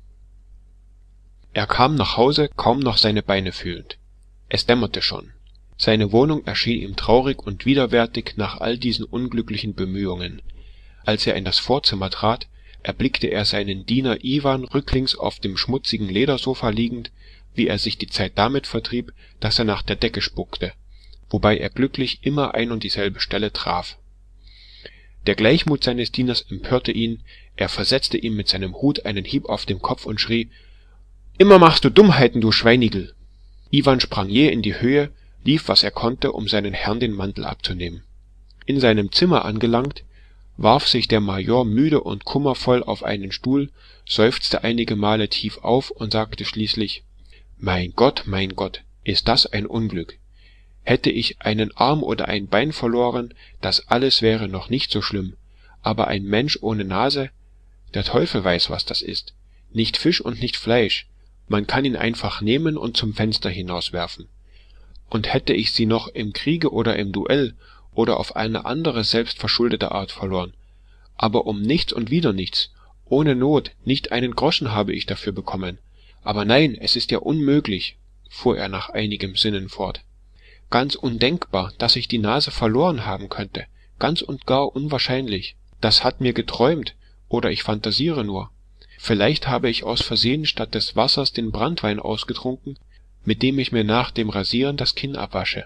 Er kam nach Hause, kaum noch seine Beine fühlend. Es dämmerte schon. Seine Wohnung erschien ihm traurig und widerwärtig nach all diesen unglücklichen Bemühungen. Als er in das Vorzimmer trat, erblickte er seinen Diener Iwan rücklings auf dem schmutzigen Ledersofa liegend, wie er sich die Zeit damit vertrieb, dass er nach der Decke spuckte, wobei er glücklich immer ein und dieselbe Stelle traf. Der Gleichmut seines Dieners empörte ihn, er versetzte ihm mit seinem Hut einen Hieb auf den Kopf und schrie: »Immer machst du Dummheiten, du Schweinigel!« Iwan sprang jäh in die Höhe, lief, was er konnte, um seinen Herrn den Mantel abzunehmen. In seinem Zimmer angelangt, warf sich der Major müde und kummervoll auf einen Stuhl, seufzte einige Male tief auf und sagte schließlich: »Mein Gott, mein Gott, ist das ein Unglück! Hätte ich einen Arm oder ein Bein verloren, das alles wäre noch nicht so schlimm, aber ein Mensch ohne Nase, der Teufel weiß, was das ist. Nicht Fisch und nicht Fleisch, man kann ihn einfach nehmen und zum Fenster hinauswerfen. Und hätte ich sie noch im Kriege oder im Duell oder auf eine andere selbstverschuldete Art verloren, aber um nichts und wieder nichts, ohne Not, nicht einen Groschen habe ich dafür bekommen. Aber nein, es ist ja unmöglich«, fuhr er nach einigem Sinnen fort. »Ganz undenkbar, dass ich die Nase verloren haben könnte, ganz und gar unwahrscheinlich. Das hat mir geträumt, oder ich phantasiere nur. Vielleicht habe ich aus Versehen statt des Wassers den Branntwein ausgetrunken, mit dem ich mir nach dem Rasieren das Kinn abwasche.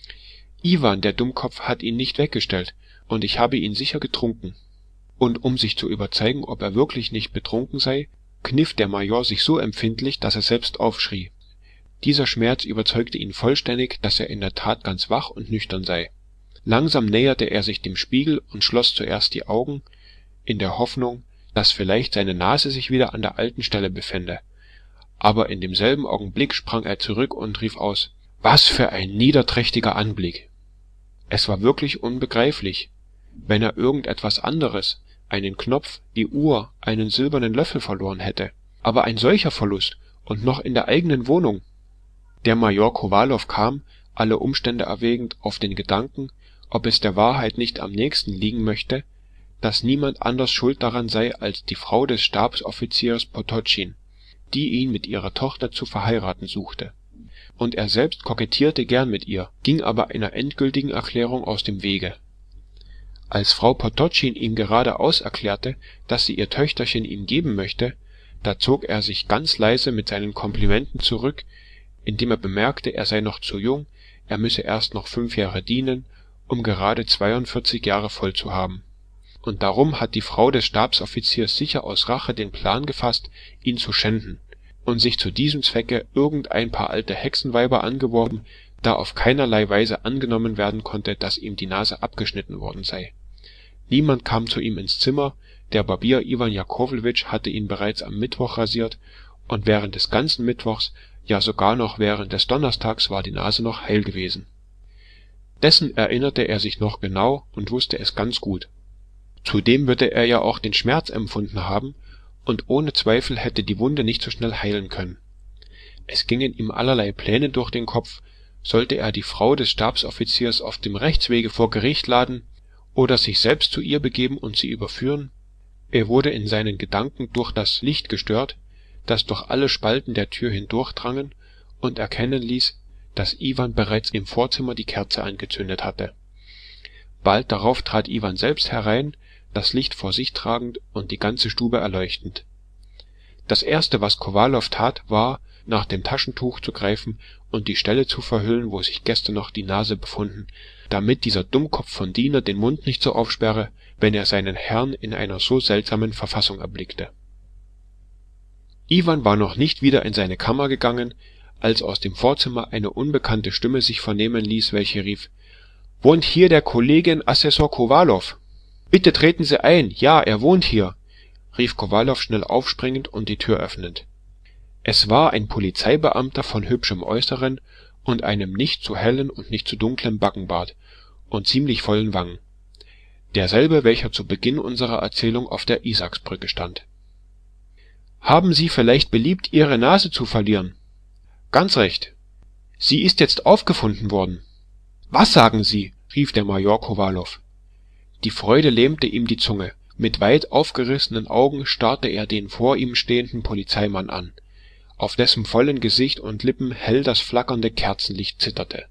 Iwan, der Dummkopf, hat ihn nicht weggestellt, und ich habe ihn sicher getrunken.« Und um sich zu überzeugen, ob er wirklich nicht betrunken sei, kniff der Major sich so empfindlich, dass er selbst aufschrie. Dieser Schmerz überzeugte ihn vollständig, dass er in der Tat ganz wach und nüchtern sei. Langsam näherte er sich dem Spiegel und schloss zuerst die Augen, in der Hoffnung, dass vielleicht seine Nase sich wieder an der alten Stelle befände. Aber in demselben Augenblick sprang er zurück und rief aus: »Was für ein niederträchtiger Anblick!« Es war wirklich unbegreiflich. Wenn er irgend etwas anderes, einen Knopf, die Uhr, einen silbernen Löffel verloren hätte, aber ein solcher Verlust, und noch in der eigenen Wohnung! Der Major Kowalow kam, alle Umstände erwägend, auf den Gedanken, ob es der Wahrheit nicht am nächsten liegen möchte, dass niemand anders schuld daran sei als die Frau des Stabsoffiziers Podtotschin, die ihn mit ihrer Tochter zu verheiraten suchte. Und er selbst kokettierte gern mit ihr, ging aber einer endgültigen Erklärung aus dem Wege. als frau Podtotschin ihm geradeaus erklärte, daß sie ihr Töchterchen ihm geben möchte, da zog er sich ganz leise mit seinen komplimenten zurück, indem er bemerkte, er sei noch zu jung, er müsse erst noch fünf jahre dienen, um gerade zweiundvierzig jahre voll zu haben, und darum hat die frau des stabsoffiziers sicher aus Rache den Plan gefasst, ihn zu schänden, und sich zu diesem Zwecke irgend ein paar alte Hexenweiber angeworben, da auf keinerlei Weise angenommen werden konnte, daß ihm die Nase abgeschnitten worden sei. Niemand kam zu ihm ins Zimmer, der Barbier Iwan Jakowlewitsch hatte ihn bereits am Mittwoch rasiert, und während des ganzen Mittwochs, ja sogar noch während des Donnerstags war die Nase noch heil gewesen. Dessen erinnerte er sich noch genau und wußte es ganz gut. Zudem würde er ja auch den Schmerz empfunden haben, und ohne Zweifel hätte die Wunde nicht so schnell heilen können. Es gingen ihm allerlei Pläne durch den Kopf, sollte er die frau des stabsoffiziers auf dem Rechtswege vor Gericht laden oder sich selbst zu ihr begeben und sie überführen. Er wurde in seinen Gedanken durch das Licht gestört, das durch alle Spalten der Tür hindurchdrangen und erkennen ließ, daß Iwan bereits im Vorzimmer die Kerze angezündet hatte. Bald darauf trat Iwan selbst herein, das Licht vor sich tragend und die ganze Stube erleuchtend. Das erste, was Kowalow tat, war, nach dem Taschentuch zu greifen und die Stelle zu verhüllen, wo sich gestern noch die Nase befunden, damit dieser Dummkopf von Diener den Mund nicht so aufsperre, wenn er seinen Herrn in einer so seltsamen Verfassung erblickte. Iwan war noch nicht wieder in seine Kammer gegangen, als aus dem Vorzimmer eine unbekannte Stimme sich vernehmen ließ, welche rief: »Wohnt hier der Kollegien Assessor Kowalow? Bitte treten Sie ein, ja, er wohnt hier«, rief Kowalow schnell aufspringend und die Tür öffnend. Es war ein Polizeibeamter von hübschem Äußeren und einem nicht zu hellen und nicht zu dunklen Backenbart und ziemlich vollen Wangen, derselbe, welcher zu Beginn unserer Erzählung auf der Isaaksbrücke stand. »Haben Sie vielleicht beliebt, Ihre Nase zu verlieren?« »Ganz recht. Sie ist jetzt aufgefunden worden.« »Was sagen Sie?« rief der Major Kowalow. Die Freude lähmte ihm die Zunge. Mit weit aufgerissenen Augen starrte er den vor ihm stehenden Polizeimann an, auf dessen vollem Gesicht und Lippen hell das flackernde Kerzenlicht zitterte.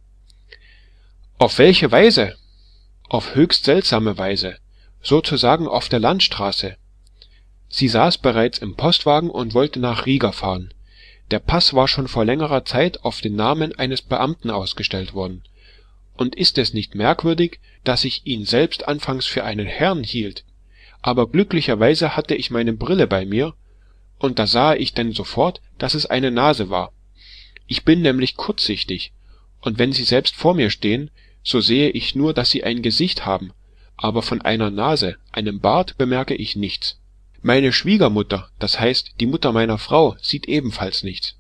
»Auf welche Weise?« »Auf höchst seltsame Weise, sozusagen auf der Landstraße. Sie saß bereits im Postwagen und wollte nach Riga fahren. Der Paß war schon vor längerer Zeit auf den Namen eines Beamten ausgestellt worden. Und ist es nicht merkwürdig, daß ich ihn selbst anfangs für einen Herrn hielt, aber glücklicherweise hatte ich meine Brille bei mir, und da sah ich denn sofort, daß es eine Nase war. Ich bin nämlich kurzsichtig, und wenn Sie selbst vor mir stehen, so sehe ich nur, daß Sie ein Gesicht haben, aber von einer Nase, einem Bart bemerke ich nichts. Meine Schwiegermutter, das heißt die Mutter meiner Frau, sieht ebenfalls nichts.«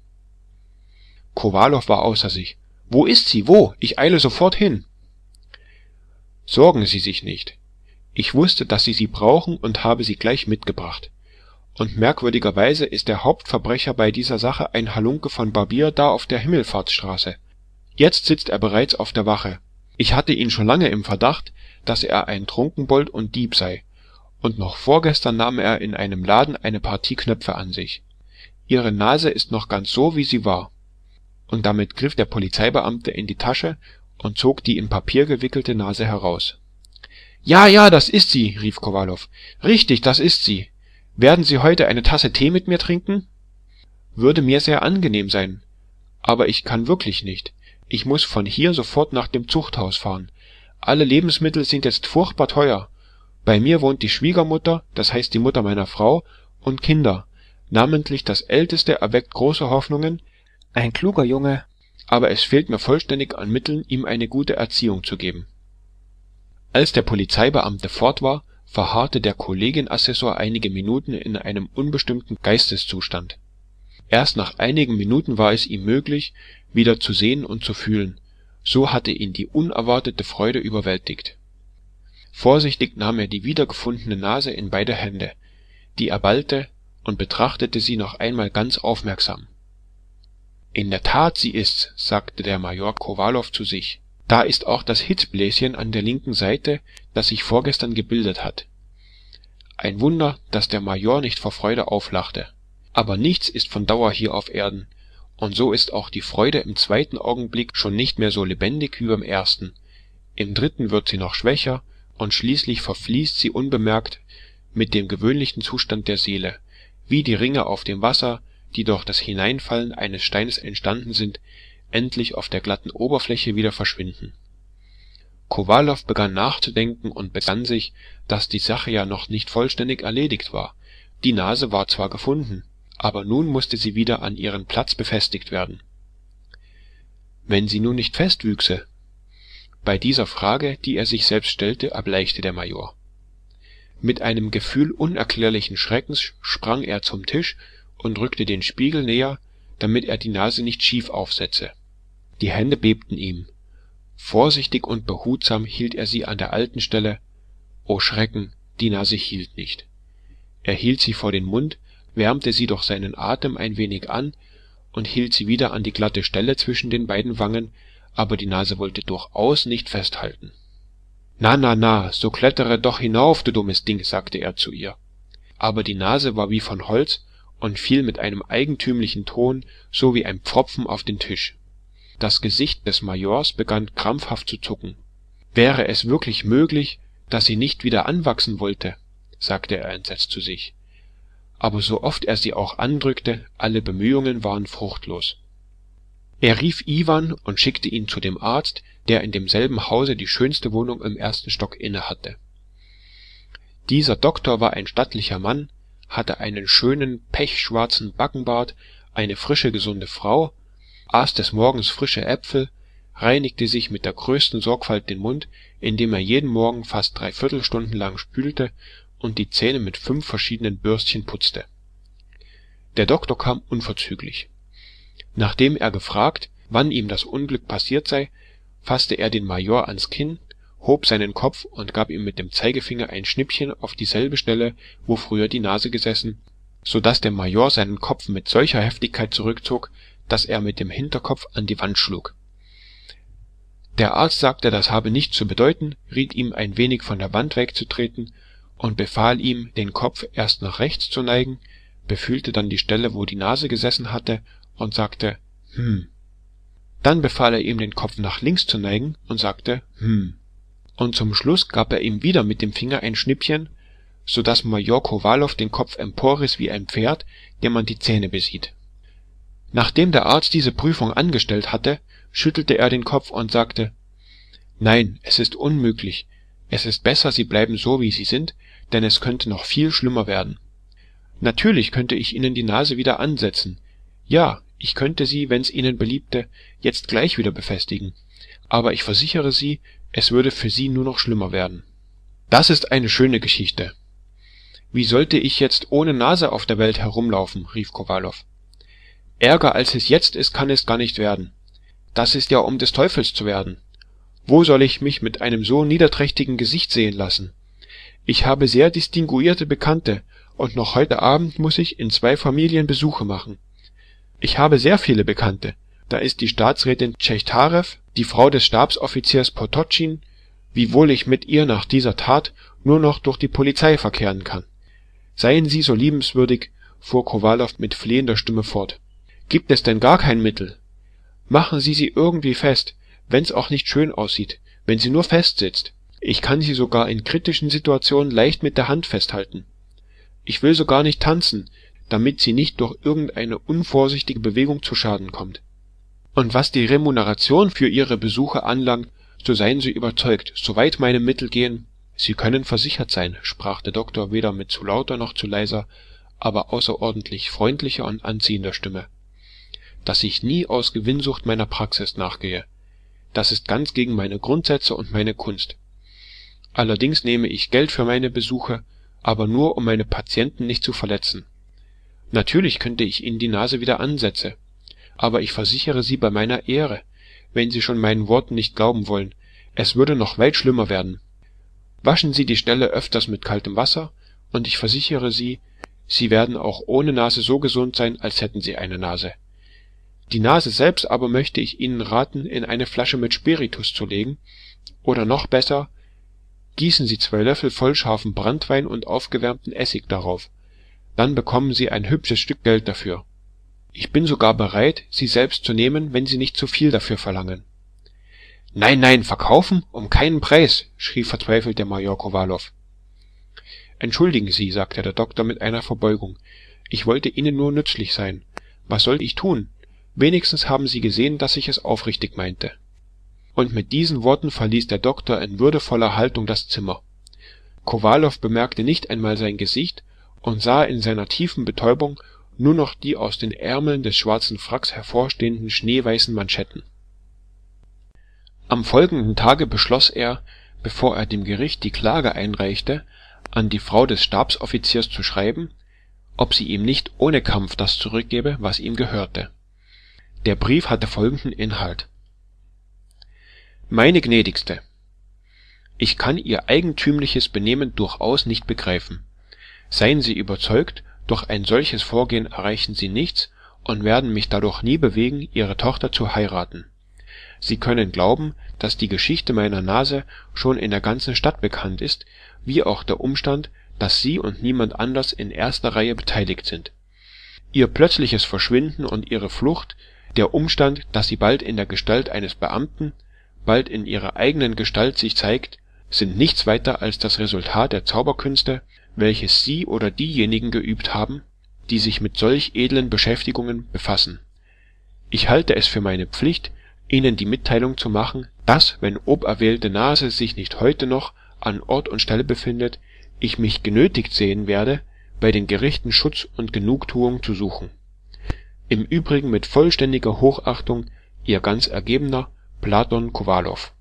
Kowalow war außer sich. »Wo ist sie? Wo? Ich eile sofort hin.« »Sorgen Sie sich nicht. Ich wusste, daß Sie sie brauchen und habe sie gleich mitgebracht. Und merkwürdigerweise ist der Hauptverbrecher bei dieser Sache ein Halunke von Barbier da auf der Himmelfahrtsstraße. Jetzt sitzt er bereits auf der Wache. Ich hatte ihn schon lange im Verdacht, daß er ein Trunkenbold und Dieb sei, und noch vorgestern nahm er in einem Laden eine Partie Knöpfe an sich. Ihre Nase ist noch ganz so, wie sie war.« Und damit griff der Polizeibeamte in die Tasche und zog die in Papier gewickelte Nase heraus. »Ja, ja, das ist sie«, rief Kowalow. »Richtig, das ist sie. Werden Sie heute eine Tasse Tee mit mir trinken?« »Würde mir sehr angenehm sein. Aber ich kann wirklich nicht. Ich muß von hier sofort nach dem Zuchthaus fahren. Alle Lebensmittel sind jetzt furchtbar teuer. Bei mir wohnt die Schwiegermutter, das heißt die Mutter meiner Frau, und Kinder. Namentlich das Älteste erweckt große Hoffnungen, ein kluger Junge, aber es fehlt mir vollständig an Mitteln, ihm eine gute Erziehung zu geben.« Als der Polizeibeamte fort war, verharrte der Kollegienassessor einige Minuten in einem unbestimmten Geisteszustand. Erst nach einigen Minuten war es ihm möglich, wieder zu sehen und zu fühlen, so hatte ihn die unerwartete Freude überwältigt. Vorsichtig nahm er die wiedergefundene Nase in beide Hände, die er ballte, und betrachtete sie noch einmal ganz aufmerksam. »In der Tat, sie ist's«, sagte der Major Kowalow zu sich. »Da ist auch das Hitzbläschen an der linken Seite, das sich vorgestern gebildet hat.« Ein Wunder, daß der Major nicht vor Freude auflachte. Aber nichts ist von Dauer hier auf Erden, und so ist auch die Freude im zweiten Augenblick schon nicht mehr so lebendig wie beim ersten. Im dritten wird sie noch schwächer, und schließlich verfließt sie unbemerkt mit dem gewöhnlichen zustand der seele, wie die ringe auf dem wasser, die durch das Hineinfallen eines steines entstanden sind, endlich auf der glatten Oberfläche wieder verschwinden. Kowalow begann nachzudenken und besann sich, daß die Sache ja noch nicht vollständig erledigt war. Die Nase war zwar gefunden, aber nun mußte sie wieder an ihren Platz befestigt werden. Wenn sie nun nicht festwüchse? Bei dieser Frage, die er sich selbst stellte, erbleichte der Major. Mit einem Gefühl unerklärlichen Schreckens sprang er zum Tisch und rückte den Spiegel näher, damit er die Nase nicht schief aufsetze. Die Hände bebten ihm. Vorsichtig und behutsam hielt er sie an der alten Stelle. O Schrecken, die Nase hielt nicht. Er hielt sie vor den Mund, wärmte sie durch seinen Atem ein wenig an und hielt sie wieder an die glatte Stelle zwischen den beiden Wangen, aber die Nase wollte durchaus nicht festhalten. »Na, na, na, so klettere doch hinauf, du dummes Ding«, sagte er zu ihr. Aber die Nase war wie von Holz und fiel mit einem eigentümlichen Ton so wie ein Pfropfen auf den Tisch. Das Gesicht des Majors begann krampfhaft zu zucken. »Wäre es wirklich möglich, dass sie nicht wieder anwachsen wollte?« sagte er entsetzt zu sich. Aber so oft er sie auch andrückte, alle Bemühungen waren fruchtlos. Er rief Iwan und schickte ihn zu dem Arzt, der in demselben Hause die schönste Wohnung im ersten Stock innehatte. Dieser Doktor war ein stattlicher Mann, hatte einen schönen pechschwarzen Backenbart, eine frische gesunde Frau, aß des Morgens frische Äpfel, reinigte sich mit der größten Sorgfalt den Mund, indem er jeden Morgen fast drei Viertelstunden lang spülte und die Zähne mit fünf verschiedenen Bürstchen putzte. Der Doktor kam unverzüglich. Nachdem er gefragt, wann ihm das Unglück passiert sei, fasste er den Major ans Kinn, hob seinen Kopf und gab ihm mit dem Zeigefinger ein Schnippchen auf dieselbe Stelle, wo früher die Nase gesessen, so daß der Major seinen Kopf mit solcher Heftigkeit zurückzog, daß er mit dem Hinterkopf an die Wand schlug. Der Arzt sagte, das habe nichts zu bedeuten, riet ihm ein wenig von der Wand wegzutreten und befahl ihm, den Kopf erst nach rechts zu neigen, befühlte dann die Stelle, wo die Nase gesessen hatte, und sagte »Hm«. Dann befahl er ihm, den Kopf nach links zu neigen und sagte »Hm«. Und zum Schluss gab er ihm wieder mit dem Finger ein Schnippchen, so daß Major Kowalow den Kopf emporriß wie ein Pferd, dem man die Zähne besieht. Nachdem der Arzt diese Prüfung angestellt hatte, schüttelte er den Kopf und sagte »Nein, es ist unmöglich. Es ist besser, Sie bleiben so, wie Sie sind, denn es könnte noch viel schlimmer werden. Natürlich könnte ich Ihnen die Nase wieder ansetzen. Ja, ich könnte sie, wenn's Ihnen beliebte, jetzt gleich wieder befestigen. Aber ich versichere Sie, es würde für Sie nur noch schlimmer werden.« »Das ist eine schöne Geschichte. Wie sollte ich jetzt ohne Nase auf der Welt herumlaufen?« rief Kowalow. »Ärger als es jetzt ist, kann es gar nicht werden. Das ist ja um des Teufels zu werden. Wo soll ich mich mit einem so niederträchtigen Gesicht sehen lassen? Ich habe sehr distinguierte Bekannte, und noch heute Abend muß ich in zwei Familien Besuche machen. Ich habe sehr viele Bekannte. Da ist die Staatsrätin Tschechtarew, die Frau des Stabsoffiziers Pototschin, wiewohl ich mit ihr nach dieser Tat nur noch durch die Polizei verkehren kann. Seien Sie so liebenswürdig«, fuhr Kowalow mit flehender Stimme fort. »Gibt es denn gar kein Mittel? Machen Sie sie irgendwie fest, wenn's auch nicht schön aussieht, wenn sie nur fest sitzt. Ich kann sie sogar in kritischen Situationen leicht mit der Hand festhalten. Ich will sogar nicht tanzen, damit sie nicht durch irgendeine unvorsichtige Bewegung zu Schaden kommt. Und was die Remuneration für Ihre Besuche anlangt, so seien Sie überzeugt, soweit meine Mittel gehen.« »Sie können versichert sein«, sprach der Doktor weder mit zu lauter noch zu leiser, aber außerordentlich freundlicher und anziehender Stimme, »dass ich nie aus Gewinnsucht meiner Praxis nachgehe. Das ist ganz gegen meine Grundsätze und meine Kunst. Allerdings nehme ich Geld für meine Besuche, aber nur, um meine Patienten nicht zu verletzen. Natürlich könnte ich Ihnen die Nase wieder ansetzen, aber ich versichere Sie bei meiner Ehre, wenn Sie schon meinen Worten nicht glauben wollen, es würde noch weit schlimmer werden. Waschen Sie die Stelle öfters mit kaltem Wasser, und ich versichere Sie, Sie werden auch ohne Nase so gesund sein, als hätten Sie eine Nase. Die Nase selbst aber möchte ich Ihnen raten, in eine Flasche mit Spiritus zu legen, oder noch besser, gießen Sie zwei Löffel voll scharfen Branntwein und aufgewärmten Essig darauf, dann bekommen Sie ein hübsches Stück Geld dafür. Ich bin sogar bereit, Sie selbst zu nehmen, wenn Sie nicht zu viel dafür verlangen. Nein, nein, verkaufen? Um keinen Preis, schrie verzweifelt der Major Kowalow. Entschuldigen Sie, sagte der Doktor mit einer Verbeugung, ich wollte Ihnen nur nützlich sein. Was soll ich tun? Wenigstens haben Sie gesehen, dass ich es aufrichtig meinte. Und mit diesen Worten verließ der Doktor in würdevoller Haltung das Zimmer. Kowalow bemerkte nicht einmal sein Gesicht und sah in seiner tiefen Betäubung nur noch die aus den Ärmeln des schwarzen Fracks hervorstehenden schneeweißen Manschetten. Am folgenden Tage beschloss er, bevor er dem Gericht die Klage einreichte, an die Frau des Stabsoffiziers zu schreiben, ob sie ihm nicht ohne Kampf das zurückgebe, was ihm gehörte. Der Brief hatte folgenden Inhalt: Meine gnädigste, ich kann Ihr eigentümliches Benehmen durchaus nicht begreifen. Seien Sie überzeugt, durch ein solches Vorgehen erreichen Sie nichts und werden mich dadurch nie bewegen, Ihre Tochter zu heiraten. Sie können glauben, dass die Geschichte meiner Nase schon in der ganzen Stadt bekannt ist, wie auch der Umstand, dass Sie und niemand anders in erster Reihe beteiligt sind. Ihr plötzliches Verschwinden und Ihre Flucht, der Umstand, dass sie bald in der Gestalt eines Beamten, bald in ihrer eigenen Gestalt sich zeigt, sind nichts weiter als das Resultat der Zauberkünste, welches Sie oder diejenigen geübt haben, die sich mit solch edlen Beschäftigungen befassen. Ich halte es für meine Pflicht, Ihnen die Mitteilung zu machen, dass, wenn oberwählte Nase sich nicht heute noch an Ort und Stelle befindet, ich mich genötigt sehen werde, bei den Gerichten Schutz und Genugtuung zu suchen. Im Übrigen mit vollständiger Hochachtung Ihr ganz ergebener Platon Kowalow.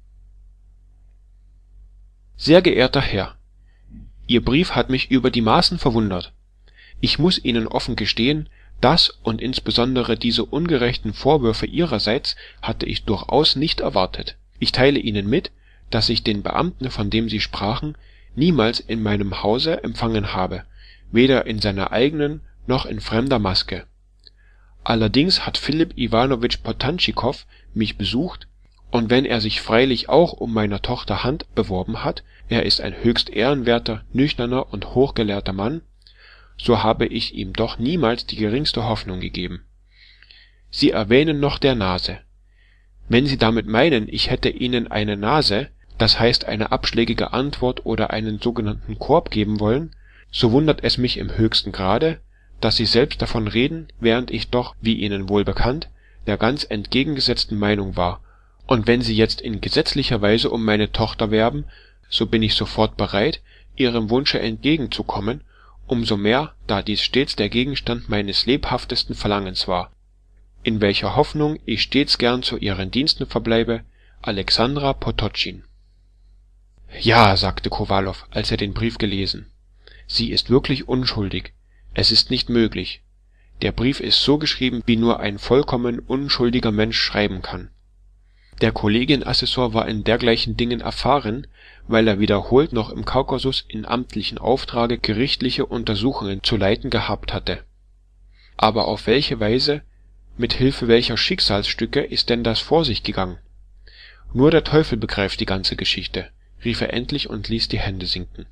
Sehr geehrter Herr, Ihr Brief hat mich über die Maßen verwundert. Ich muß Ihnen offen gestehen, das und insbesondere diese ungerechten Vorwürfe Ihrerseits hatte ich durchaus nicht erwartet. Ich teile Ihnen mit, dass ich den Beamten, von dem Sie sprachen, niemals in meinem Hause empfangen habe, weder in seiner eigenen noch in fremder Maske. Allerdings hat Philipp Iwanowitsch Potantschikow mich besucht, und wenn er sich freilich auch um meiner Tochter Hand beworben hat, er ist ein höchst ehrenwerter, nüchterner und hochgelehrter Mann, so habe ich ihm doch niemals die geringste Hoffnung gegeben. Sie erwähnen noch der Nase. Wenn Sie damit meinen, ich hätte Ihnen eine Nase, das heißt eine abschlägige Antwort oder einen sogenannten Korb geben wollen, so wundert es mich im höchsten Grade, dass Sie selbst davon reden, während ich doch, wie Ihnen wohl bekannt, der ganz entgegengesetzten Meinung war, und wenn Sie jetzt in gesetzlicher Weise um meine Tochter werben, so bin ich sofort bereit, Ihrem Wunsche entgegenzukommen, um so mehr, da dies stets der Gegenstand meines lebhaftesten Verlangens war, in welcher Hoffnung ich stets gern zu Ihren Diensten verbleibe, Alexandra Podtotschin. Ja, sagte Kowalow, als er den Brief gelesen, sie ist wirklich unschuldig. Es ist nicht möglich. Der Brief ist so geschrieben, wie nur ein vollkommen unschuldiger Mensch schreiben kann. Der Kollegienassessor war in dergleichen Dingen erfahren, weil er wiederholt noch im Kaukasus in amtlichem Auftrage gerichtliche Untersuchungen zu leiten gehabt hatte. Aber auf welche Weise, mit Hilfe welcher Schicksalsstücke ist denn das vor sich gegangen? Nur der Teufel begreift die ganze Geschichte, rief er endlich und ließ die Hände sinken.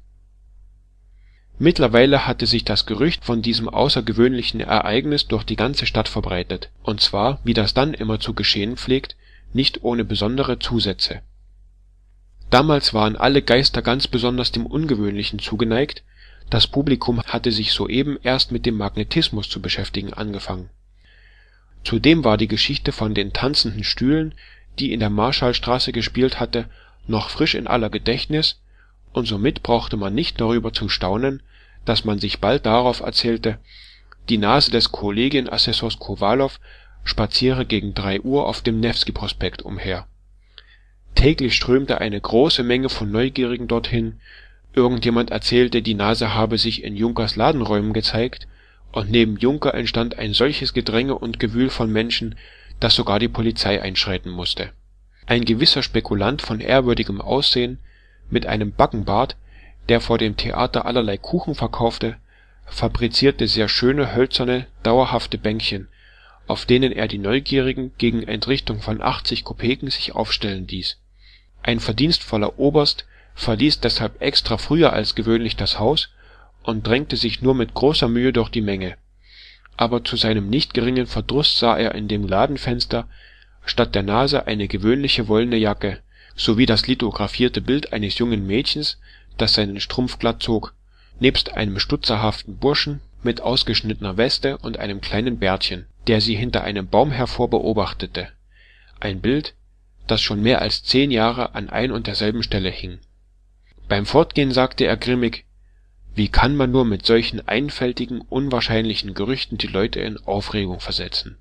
Mittlerweile hatte sich das Gerücht von diesem außergewöhnlichen Ereignis durch die ganze Stadt verbreitet, und zwar, wie das dann immer zu geschehen pflegt, nicht ohne besondere Zusätze. Damals waren alle Geister ganz besonders dem Ungewöhnlichen zugeneigt, das Publikum hatte sich soeben erst mit dem Magnetismus zu beschäftigen angefangen. Zudem war die Geschichte von den tanzenden Stühlen, die in der Marschallstraße gespielt hatte, noch frisch in aller Gedächtnis, und somit brauchte man nicht darüber zu staunen, dass man sich bald darauf erzählte, die Nase des Kollegienassessors Kowalow spaziere gegen drei Uhr auf dem Newski-Prospekt umher. Täglich strömte eine große Menge von Neugierigen dorthin, irgendjemand erzählte, die Nase habe sich in Junkers Ladenräumen gezeigt, und neben Junker entstand ein solches Gedränge und Gewühl von Menschen, dass sogar die Polizei einschreiten mußte. Ein gewisser Spekulant von ehrwürdigem Aussehen, mit einem Backenbart, der vor dem Theater allerlei Kuchen verkaufte, fabrizierte sehr schöne hölzerne, dauerhafte Bänkchen, auf denen er die Neugierigen gegen Entrichtung von achtzig Kopeken sich aufstellen ließ. Ein verdienstvoller Oberst verließ deshalb extra früher als gewöhnlich das Haus und drängte sich nur mit großer Mühe durch die Menge, aber zu seinem nicht geringen Verdruß sah er in dem Ladenfenster statt der Nase eine gewöhnliche wollene Jacke, sowie das lithographierte Bild eines jungen Mädchens, das seinen Strumpf glatt zog, nebst einem stutzerhaften Burschen mit ausgeschnittener Weste und einem kleinen Bärtchen, der sie hinter einem Baum hervor beobachtete, ein Bild, das schon mehr als zehn Jahre an ein und derselben Stelle hing. Beim Fortgehen sagte er grimmig: »Wie kann man nur mit solchen einfältigen, unwahrscheinlichen Gerüchten die Leute in Aufregung versetzen?«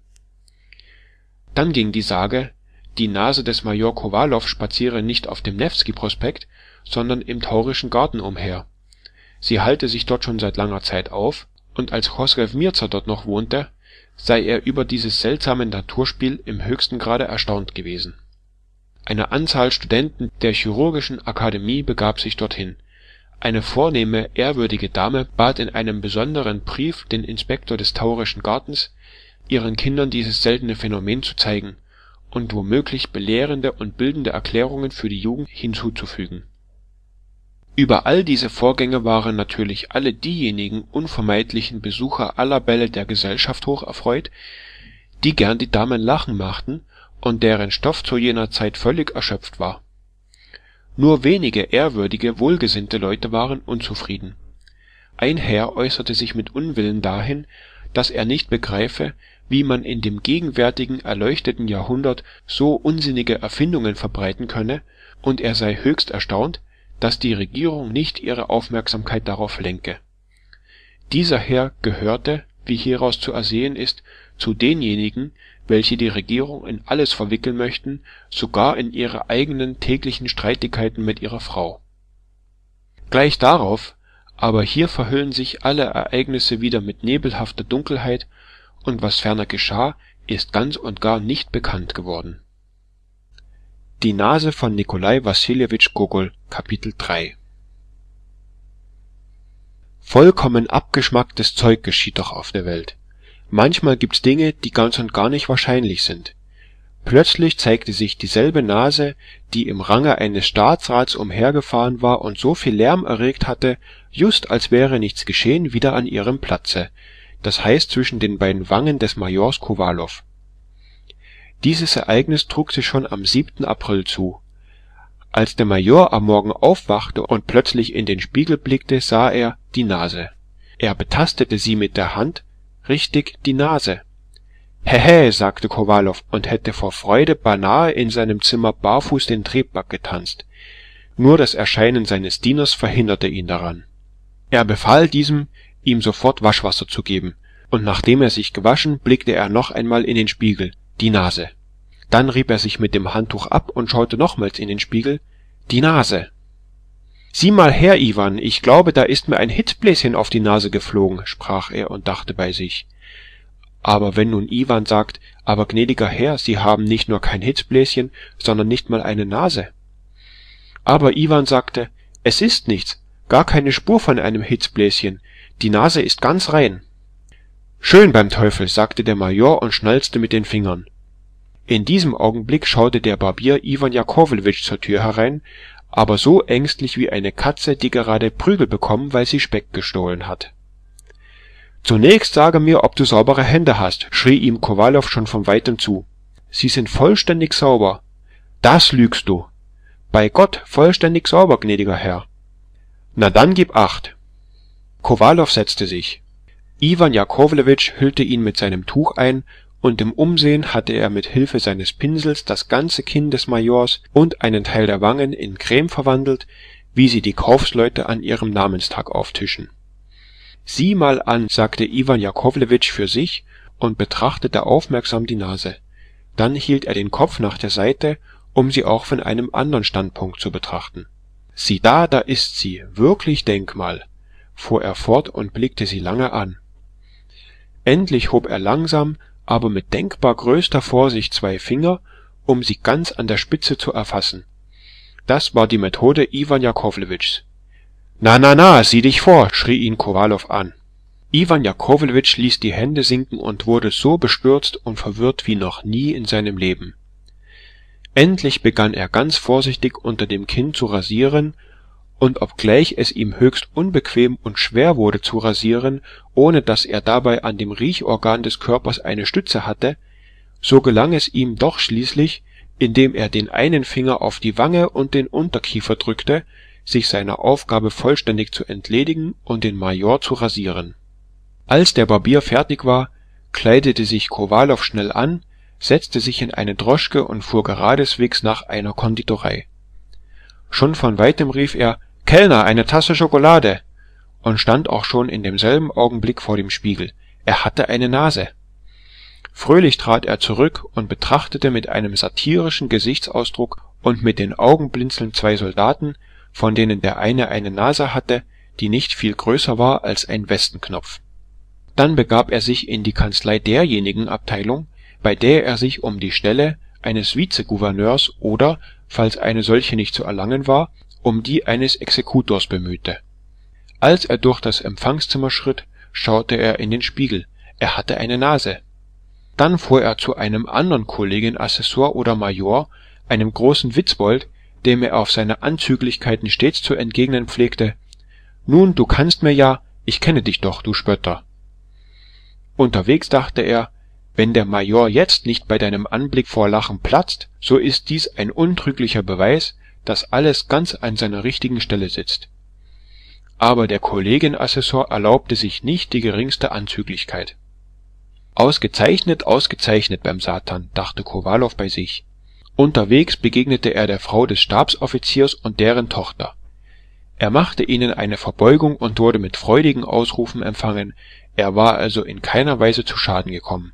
Dann ging die Sage, die Nase des Major Kowalow spaziere nicht auf dem Newski-Prospekt, sondern im Taurischen Garten umher. Sie halte sich dort schon seit langer Zeit auf, und als Chosrew Mirza dort noch wohnte, sei er über dieses seltsame Naturspiel im höchsten Grade erstaunt gewesen. Eine Anzahl Studenten der Chirurgischen Akademie begab sich dorthin. Eine vornehme, ehrwürdige Dame bat in einem besonderen Brief den Inspektor des Taurischen Gartens, ihren Kindern dieses seltene Phänomen zu zeigen und womöglich belehrende und bildende Erklärungen für die Jugend hinzuzufügen. Über all diese Vorgänge waren natürlich alle diejenigen unvermeidlichen Besucher aller Bälle der Gesellschaft hoch erfreut, die gern die Damen lachen machten und deren Stoff zu jener Zeit völlig erschöpft war. Nur wenige ehrwürdige, wohlgesinnte Leute waren unzufrieden. Ein Herr äußerte sich mit Unwillen dahin, dass er nicht begreife, wie man in dem gegenwärtigen erleuchteten Jahrhundert so unsinnige Erfindungen verbreiten könne, und er sei höchst erstaunt, dass die Regierung nicht ihre Aufmerksamkeit darauf lenke. Dieser Herr gehörte, wie hieraus zu ersehen ist, zu denjenigen, welche die Regierung in alles verwickeln möchten, sogar in ihre eigenen täglichen Streitigkeiten mit ihrer Frau. Gleich darauf, aber hier verhüllen sich alle Ereignisse wieder mit nebelhafter Dunkelheit, und was ferner geschah, ist ganz und gar nicht bekannt geworden. Die Nase von Nikolai Wassiljewitsch Gogol, Kapitel drei. Vollkommen abgeschmacktes Zeug geschieht doch auf der Welt. Manchmal gibt's Dinge, die ganz und gar nicht wahrscheinlich sind. Plötzlich zeigte sich dieselbe Nase, die im Range eines Staatsrats umhergefahren war und so viel Lärm erregt hatte, just als wäre nichts geschehen, wieder an ihrem Platze, das heißt zwischen den beiden Wangen des Majors Kowalow. Dieses Ereignis trug sich schon am siebten April zu. Als der Major am Morgen aufwachte und plötzlich in den Spiegel blickte, sah er die Nase. Er betastete sie mit der Hand, richtig die Nase. »Hehe«, sagte Kowalow und hätte vor Freude beinahe in seinem Zimmer barfuß den Trepak getanzt. Nur das Erscheinen seines Dieners verhinderte ihn daran. Er befahl diesem, ihm sofort Waschwasser zu geben, und nachdem er sich gewaschen, blickte er noch einmal in den Spiegel, die Nase. Dann rieb er sich mit dem Handtuch ab und schaute nochmals in den Spiegel, die Nase. »Sieh mal her, Iwan, ich glaube, da ist mir ein Hitzbläschen auf die Nase geflogen«, sprach er und dachte bei sich. Aber wenn nun Iwan sagt, »Aber gnädiger Herr, Sie haben nicht nur kein Hitzbläschen, sondern nicht mal eine Nase«. Aber Iwan sagte, »Es ist nichts, gar keine Spur von einem Hitzbläschen, die Nase ist ganz rein.« »Schön beim Teufel«, sagte der Major und schnalzte mit den Fingern. In diesem Augenblick schaute der Barbier Iwan Jakowlewitsch zur Tür herein, aber so ängstlich wie eine Katze, die gerade Prügel bekommen, weil sie Speck gestohlen hat. »Zunächst sage mir, ob du saubere Hände hast«, schrie ihm Kowalow schon von weitem zu. »Sie sind vollständig sauber.« »Das lügst du.« »Bei Gott, vollständig sauber, gnädiger Herr.« »Na dann gib acht.« Kowalow setzte sich. Iwan Jakowlewitsch hüllte ihn mit seinem Tuch ein, und im Umsehen hatte er mit Hilfe seines Pinsels das ganze Kinn des Majors und einen Teil der Wangen in Creme verwandelt, wie sie die Kaufleute an ihrem Namenstag auftischen. »Sieh mal an«, sagte Iwan Jakowlewitsch für sich und betrachtete aufmerksam die Nase. Dann hielt er den Kopf nach der Seite, um sie auch von einem anderen Standpunkt zu betrachten. »Sieh da, da ist sie, wirklich Denkmal«, fuhr er fort und blickte sie lange an. Endlich hob er langsam, aber mit denkbar größter Vorsicht zwei Finger, um sie ganz an der Spitze zu erfassen. Das war die Methode Iwan Jakowlewitschs. »Na, na, na, sieh dich vor«, schrie ihn Kowalow an. Iwan Jakowlewitsch ließ die Hände sinken und wurde so bestürzt und verwirrt wie noch nie in seinem Leben. Endlich begann er ganz vorsichtig unter dem Kinn zu rasieren, und obgleich es ihm höchst unbequem und schwer wurde zu rasieren, ohne dass er dabei an dem Riechorgan des Körpers eine Stütze hatte, so gelang es ihm doch schließlich, indem er den einen Finger auf die Wange und den Unterkiefer drückte, sich seiner Aufgabe vollständig zu entledigen und den Major zu rasieren. Als der Barbier fertig war, kleidete sich Kowalow schnell an, setzte sich in eine Droschke und fuhr geradeswegs nach einer Konditorei. Schon von weitem rief er: »Kellner, eine Tasse Schokolade!« und stand auch schon in demselben Augenblick vor dem Spiegel. Er hatte eine Nase. Fröhlich trat er zurück und betrachtete mit einem satirischen Gesichtsausdruck und mit den Augen blinzelnd zwei Soldaten, von denen der eine eine Nase hatte, die nicht viel größer war als ein Westenknopf. Dann begab er sich in die Kanzlei derjenigen Abteilung, bei der er sich um die Stelle eines Vizegouverneurs oder, falls eine solche nicht zu erlangen war, um die eines Exekutors bemühte. Als er durch das Empfangszimmer schritt, schaute er in den Spiegel. Er hatte eine Nase. Dann fuhr er zu einem andern Kollegien Assessor oder Major, einem großen Witzbold, dem er auf seine Anzüglichkeiten stets zu entgegnen pflegte: »Nun, du kannst mir ja, ich kenne dich doch, du Spötter.« Unterwegs dachte er: »Wenn der Major jetzt nicht bei deinem Anblick vor Lachen platzt, so ist dies ein untrüglicher Beweis, dass alles ganz an seiner richtigen Stelle sitzt.« Aber der Kollegienassessor erlaubte sich nicht die geringste Anzüglichkeit. »Ausgezeichnet, ausgezeichnet beim Satan«, dachte Kowalow bei sich. Unterwegs begegnete er der Frau des Stabsoffiziers und deren Tochter. Er machte ihnen eine Verbeugung und wurde mit freudigen Ausrufen empfangen, er war also in keiner Weise zu Schaden gekommen.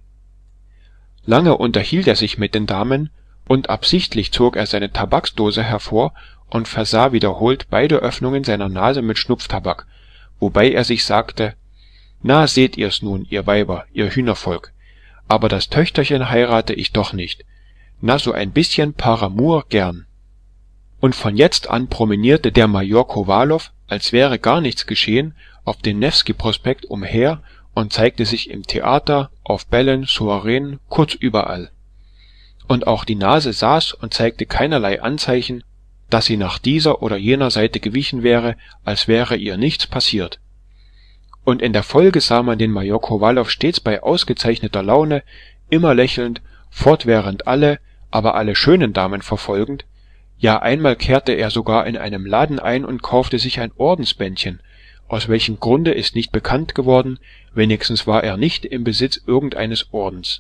Lange unterhielt er sich mit den Damen, und absichtlich zog er seine Tabaksdose hervor und versah wiederholt beide Öffnungen seiner Nase mit Schnupftabak, wobei er sich sagte: »Na, seht ihr's nun, ihr Weiber, ihr Hühnervolk, aber das Töchterchen heirate ich doch nicht. Na, so ein bißchen par amour gern.« Und von jetzt an promenierte der Major Kowalow, als wäre gar nichts geschehen, auf dem Newski-Prospekt umher und zeigte sich im Theater, auf Bällen, Soireen, kurz überall. Und auch die Nase saß und zeigte keinerlei Anzeichen, dass sie nach dieser oder jener Seite gewichen wäre, als wäre ihr nichts passiert. Und in der Folge sah man den Major Kowalow stets bei ausgezeichneter Laune, immer lächelnd, fortwährend alle, aber alle schönen Damen verfolgend. Ja, einmal kehrte er sogar in einem Laden ein und kaufte sich ein Ordensbändchen, aus welchem Grunde ist nicht bekannt geworden, wenigstens war er nicht im Besitz irgendeines Ordens.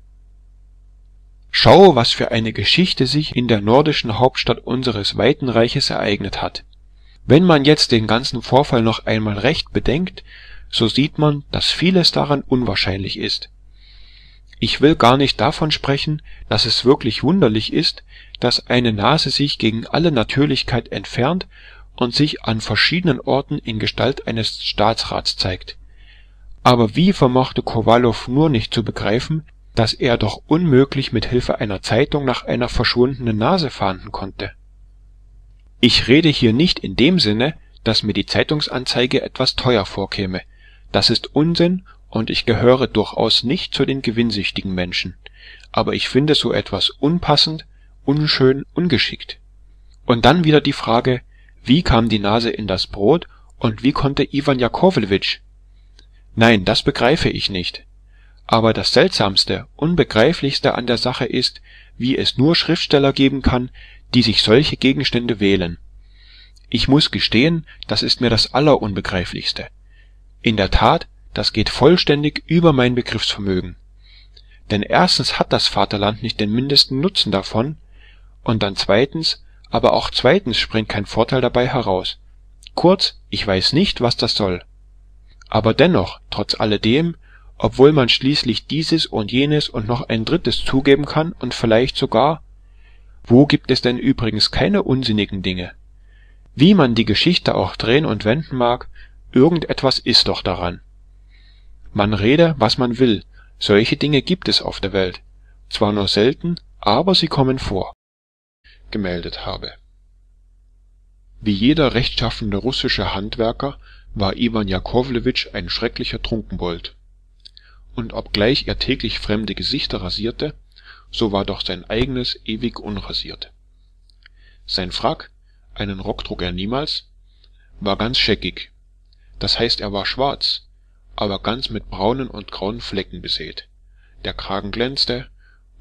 Schau, was für eine Geschichte sich in der nordischen Hauptstadt unseres weiten Reiches ereignet hat. Wenn man jetzt den ganzen Vorfall noch einmal recht bedenkt, so sieht man, dass vieles daran unwahrscheinlich ist. Ich will gar nicht davon sprechen, dass es wirklich wunderlich ist, dass eine Nase sich gegen alle Natürlichkeit entfernt und sich an verschiedenen Orten in Gestalt eines Staatsrats zeigt. Aber wie vermochte Kowalow nur nicht zu begreifen, dass er doch unmöglich mit Hilfe einer Zeitung nach einer verschwundenen Nase fahnden konnte? Ich rede hier nicht in dem Sinne, dass mir die Zeitungsanzeige etwas teuer vorkäme. Das ist Unsinn, und ich gehöre durchaus nicht zu den gewinnsüchtigen Menschen, aber ich finde so etwas unpassend, unschön, ungeschickt. Und dann wieder die Frage: Wie kam die Nase in das Brot und wie konnte Iwan Jakowlewitsch? Nein, das begreife ich nicht. Aber das Seltsamste, Unbegreiflichste an der Sache ist, wie es nur Schriftsteller geben kann, die sich solche Gegenstände wählen. Ich muss gestehen, das ist mir das Allerunbegreiflichste. In der Tat, das geht vollständig über mein Begriffsvermögen. Denn erstens hat das Vaterland nicht den mindesten Nutzen davon, und dann zweitens, aber auch zweitens springt kein Vorteil dabei heraus. Kurz, ich weiß nicht, was das soll. Aber dennoch, trotz alledem, obwohl man schließlich dieses und jenes und noch ein drittes zugeben kann und vielleicht sogar, wo gibt es denn übrigens keine unsinnigen Dinge? Wie man die Geschichte auch drehen und wenden mag, irgendetwas ist doch daran. Man rede, was man will, solche Dinge gibt es auf der Welt, zwar nur selten, aber sie kommen vor. Gemeldet habe. Wie jeder rechtschaffene russische Handwerker war Iwan Jakowlewitsch ein schrecklicher Trunkenbold. Und obgleich er täglich fremde Gesichter rasierte, so war doch sein eigenes ewig unrasiert. Sein Frack, einen Rock trug er niemals, war ganz scheckig, das heißt er war schwarz, aber ganz mit braunen und grauen Flecken besät, der Kragen glänzte,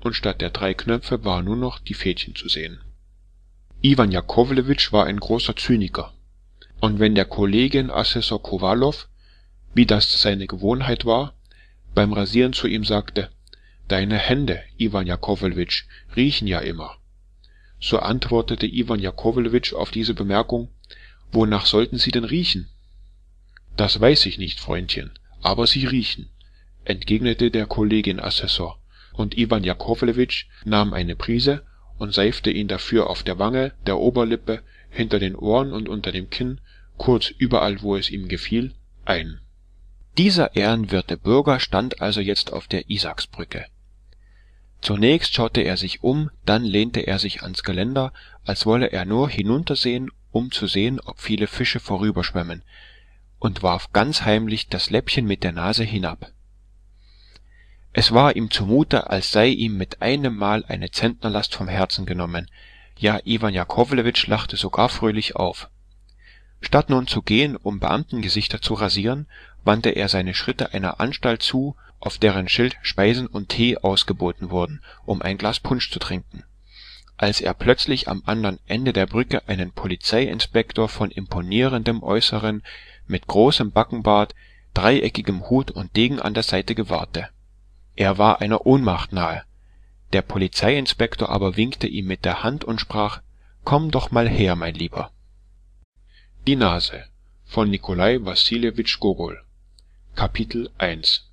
und statt der drei Knöpfe waren nur noch die Fädchen zu sehen. Iwan Jakowlewitsch war ein großer Zyniker, und wenn der Kollegien Assessor Kowalow, wie das seine Gewohnheit war, beim Rasieren zu ihm sagte: »Deine Hände, Iwan Jakowlewitsch, riechen ja immer«, so antwortete Iwan Jakowlewitsch auf diese Bemerkung: »Wonach sollten sie denn riechen?« »Das weiß ich nicht, Freundchen, aber sie riechen«, entgegnete der Kollegienassessor, und Iwan Jakowlewitsch nahm eine Prise und seifte ihn dafür auf der Wange, der Oberlippe, hinter den Ohren und unter dem Kinn, kurz überall, wo es ihm gefiel, ein. Dieser ehrenwerte Bürger stand also jetzt auf der Isaaksbrücke. Zunächst schaute er sich um, dann lehnte er sich ans Geländer, als wolle er nur hinuntersehen, um zu sehen, ob viele Fische vorüberschwämmen, und warf ganz heimlich das Läppchen mit der Nase hinab. Es war ihm zumute, als sei ihm mit einem Mal eine Zentnerlast vom Herzen genommen, ja, Iwan Jakowlewitsch lachte sogar fröhlich auf. Statt nun zu gehen, um Beamtengesichter zu rasieren, wandte er seine Schritte einer Anstalt zu, auf deren Schild Speisen und Tee ausgeboten wurden, um ein Glas Punsch zu trinken, als er plötzlich am andern Ende der Brücke einen Polizeiinspektor von imponierendem Äußeren, mit großem Backenbart, dreieckigem Hut und Degen an der Seite gewahrte. Er war einer Ohnmacht nahe. Der Polizeiinspektor aber winkte ihm mit der Hand und sprach: »Komm doch mal her, mein Lieber.« Die Nase von Nikolai Wassiljewitsch Gogol. Kapitel eins.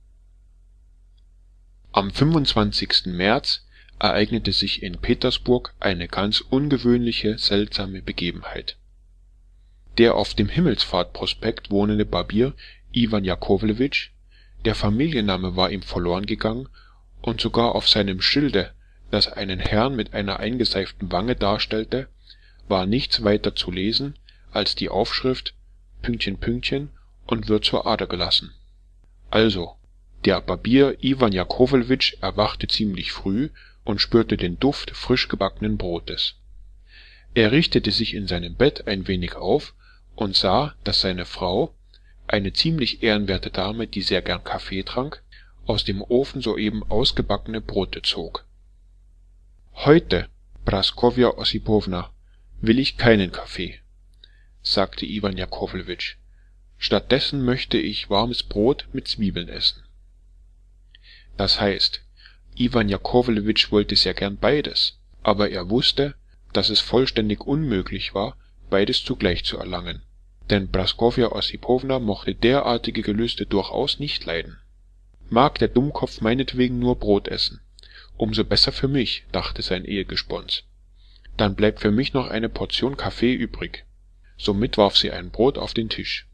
Am fünfundzwanzigsten März ereignete sich in Petersburg eine ganz ungewöhnliche, seltsame Begebenheit. Der auf dem Himmelfahrtsprospekt wohnende Barbier Iwan Jakowlewitsch, der Familienname war ihm verloren gegangen, und sogar auf seinem Schilde, das einen Herrn mit einer eingeseiften Wange darstellte, war nichts weiter zu lesen als die Aufschrift Pünktchen Pünktchen und wird zur Ader gelassen. Also, der Barbier Iwan Jakowlewitsch erwachte ziemlich früh und spürte den Duft frisch gebackenen Brotes. Er richtete sich in seinem Bett ein wenig auf und sah, dass seine Frau, eine ziemlich ehrenwerte Dame, die sehr gern Kaffee trank, aus dem Ofen soeben ausgebackene Brote zog. »Heute, Praskowja Ossipowna, will ich keinen Kaffee«, sagte Iwan Jakowlewitsch. »Stattdessen möchte ich warmes Brot mit Zwiebeln essen.« Das heißt, Iwan Jakowlewitsch wollte sehr gern beides, aber er wusste, dass es vollständig unmöglich war, beides zugleich zu erlangen, denn Praskowja Ossipowna mochte derartige Gelüste durchaus nicht leiden. »Mag der Dummkopf meinetwegen nur Brot essen, umso besser für mich«, dachte sein Ehegespons. »Dann bleibt für mich noch eine Portion Kaffee übrig.« Somit warf sie ein Brot auf den Tisch.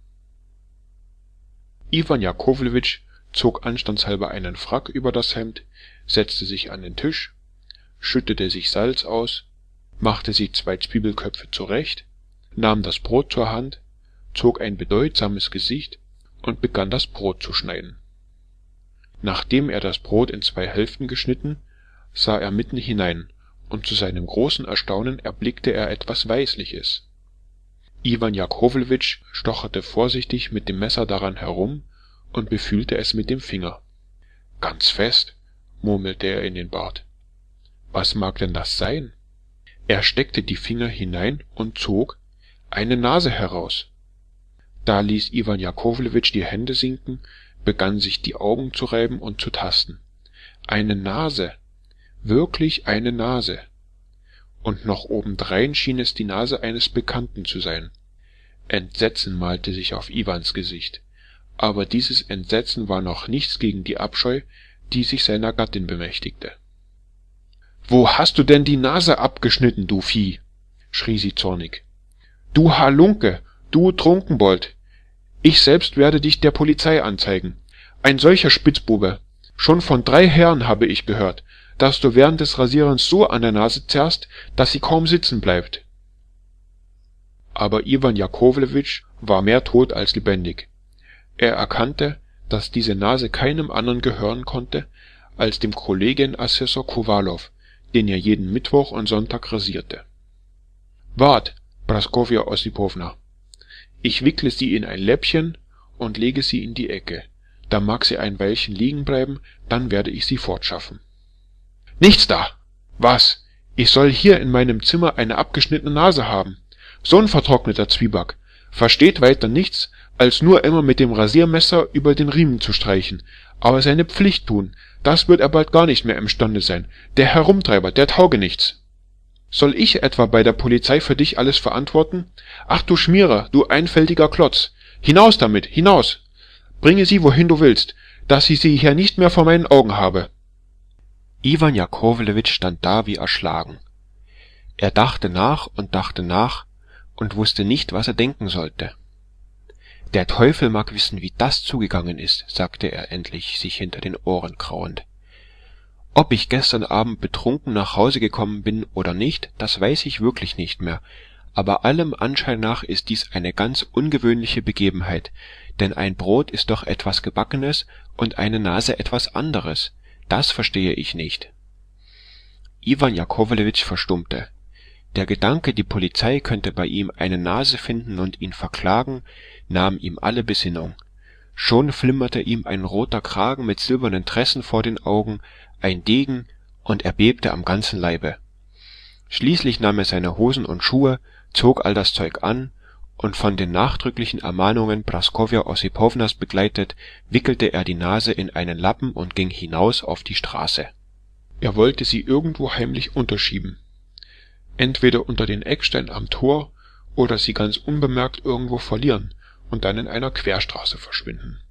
Iwan Jakowlewitsch zog anstandshalber einen Frack über das Hemd, setzte sich an den Tisch, schüttete sich Salz aus, machte sich zwei Zwiebelköpfe zurecht, nahm das Brot zur Hand, zog ein bedeutsames Gesicht und begann das Brot zu schneiden. Nachdem er das Brot in zwei Hälften geschnitten, sah er mitten hinein, und zu seinem großen Erstaunen erblickte er etwas Weißliches. Iwan Jakowlewitsch stocherte vorsichtig mit dem Messer daran herum und befühlte es mit dem Finger. »Ganz fest«, murmelte er in den Bart. »Was mag denn das sein?« Er steckte die Finger hinein und zog eine Nase heraus. Da ließ Iwan Jakowlewitsch die Hände sinken, begann sich die Augen zu reiben und zu tasten. Eine Nase, wirklich eine Nase. Und noch obendrein schien es die Nase eines Bekannten zu sein. Entsetzen malte sich auf Iwans Gesicht, aber dieses Entsetzen war noch nichts gegen die Abscheu, die sich seiner Gattin bemächtigte. »Wo hast du denn die Nase abgeschnitten, du Vieh?« schrie sie zornig. »Du Halunke, du Trunkenbold! Ich selbst werde dich der Polizei anzeigen. Ein solcher Spitzbube! Schon von drei Herren habe ich gehört, dass du während des Rasierens so an der Nase zerrst, dass sie kaum sitzen bleibt.« Aber Iwan Jakowlewitsch war mehr tot als lebendig. Er erkannte, dass diese Nase keinem anderen gehören konnte als dem Kollegienassessor Kowalow, den er jeden Mittwoch und Sonntag rasierte. »Wart, Praskowja Ossipowna, ich wickle sie in ein Läppchen und lege sie in die Ecke, da mag sie ein Weilchen liegen bleiben, dann werde ich sie fortschaffen.« Nichts da. Was? Ich soll hier in meinem Zimmer eine abgeschnittene Nase haben. So'n vertrockneter Zwieback. Versteht weiter nichts, als nur immer mit dem Rasiermesser über den Riemen zu streichen. Aber seine Pflicht tun, das wird er bald gar nicht mehr imstande sein. Der Herumtreiber, der tauge nichts. Soll ich etwa bei der Polizei für dich alles verantworten? Ach du Schmierer, du einfältiger Klotz. Hinaus damit, hinaus. Bringe sie, wohin du willst, dass ich sie hier nicht mehr vor meinen Augen habe. Iwan Jakowlewitsch stand da wie erschlagen. Er dachte nach und dachte nach und wusste nicht, was er denken sollte. Der Teufel mag wissen, wie das zugegangen ist, sagte er endlich, sich hinter den Ohren krauend. Ob ich gestern Abend betrunken nach Hause gekommen bin oder nicht, das weiß ich wirklich nicht mehr, aber allem Anschein nach ist dies eine ganz ungewöhnliche Begebenheit, denn ein Brot ist doch etwas Gebackenes und eine Nase etwas anderes. Das verstehe ich nicht. Iwan Jakowlewitsch verstummte. Der Gedanke, die Polizei könnte bei ihm eine Nase finden und ihn verklagen, nahm ihm alle Besinnung. Schon flimmerte ihm ein roter Kragen mit silbernen Tressen vor den Augen, ein Degen, und er bebte am ganzen Leibe. Schließlich nahm er seine Hosen und Schuhe, zog all das Zeug an, und von den nachdrücklichen Ermahnungen Praskowja Ossipownas begleitet, wickelte er die Nase in einen Lappen und ging hinaus auf die Straße. Er wollte sie irgendwo heimlich unterschieben. Entweder unter den Eckstein am Tor oder sie ganz unbemerkt irgendwo verlieren und dann in einer Querstraße verschwinden.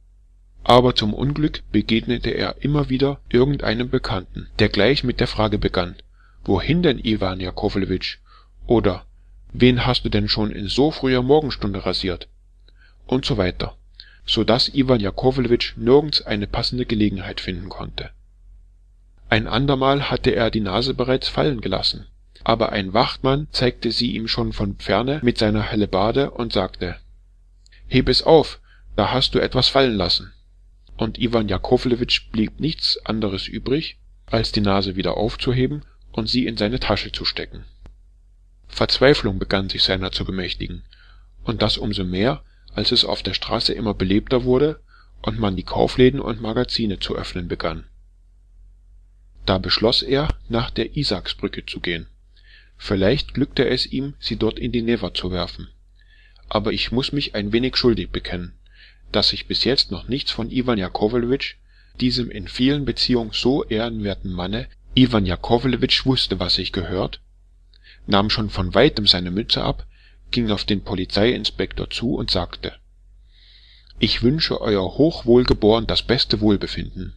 Aber zum Unglück begegnete er immer wieder irgendeinem Bekannten, der gleich mit der Frage begann: Wohin denn, Iwan Jakowlewitsch? Oder: Wen hast du denn schon in so früher Morgenstunde rasiert? Und so weiter, so daß Iwan Jakowlewitsch nirgends eine passende Gelegenheit finden konnte. Ein andermal hatte er die Nase bereits fallen gelassen, aber ein Wachtmann zeigte sie ihm schon von ferne mit seiner Hellebarde und sagte: Heb es auf, da hast du etwas fallen lassen. Und Iwan Jakowlewitsch blieb nichts anderes übrig, als die Nase wieder aufzuheben und sie in seine Tasche zu stecken. Verzweiflung begann sich seiner zu bemächtigen, und das umso mehr, als es auf der Straße immer belebter wurde und man die Kaufläden und Magazine zu öffnen begann. Da beschloss er, nach der Isaaksbrücke zu gehen. Vielleicht glückte es ihm, sie dort in die Newa zu werfen. Aber ich muß mich ein wenig schuldig bekennen, dass ich bis jetzt noch nichts von Iwan Jakowlewitsch, diesem in vielen Beziehungen so ehrenwerten Manne, Iwan Jakowlewitsch, wusste, was sich gehört, nahm schon von weitem seine Mütze ab, ging auf den Polizeiinspektor zu und sagte: Ich wünsche Euer Hochwohlgeboren das beste Wohlbefinden.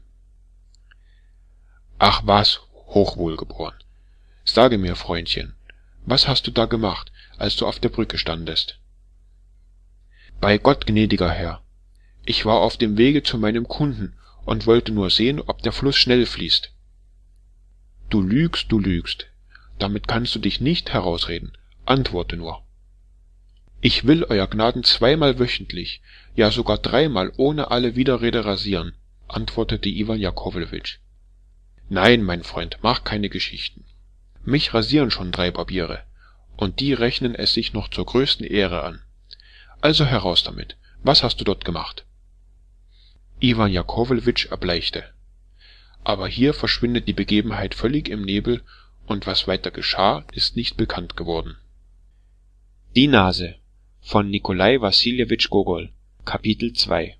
Ach was, Hochwohlgeboren. Sage mir, Freundchen, was hast du da gemacht, als du auf der Brücke standest? Bei Gott, gnädiger Herr, ich war auf dem Wege zu meinem Kunden und wollte nur sehen, ob der Fluss schnell fließt. Du lügst, du lügst. Damit kannst du dich nicht herausreden. Antworte nur. Ich will Euer Gnaden zweimal wöchentlich, ja sogar dreimal ohne alle Widerrede rasieren, antwortete Iwan Jakowlewitsch. Nein, mein Freund, mach keine Geschichten. Mich rasieren schon drei Barbiere, und die rechnen es sich noch zur größten Ehre an. Also heraus damit. Was hast du dort gemacht? Iwan Jakowlewitsch erbleichte. Aber hier verschwindet die Begebenheit völlig im Nebel, und was weiter geschah, ist nicht bekannt geworden. Die Nase von Nikolai Wassiljewitsch Gogol, Kapitel zwei.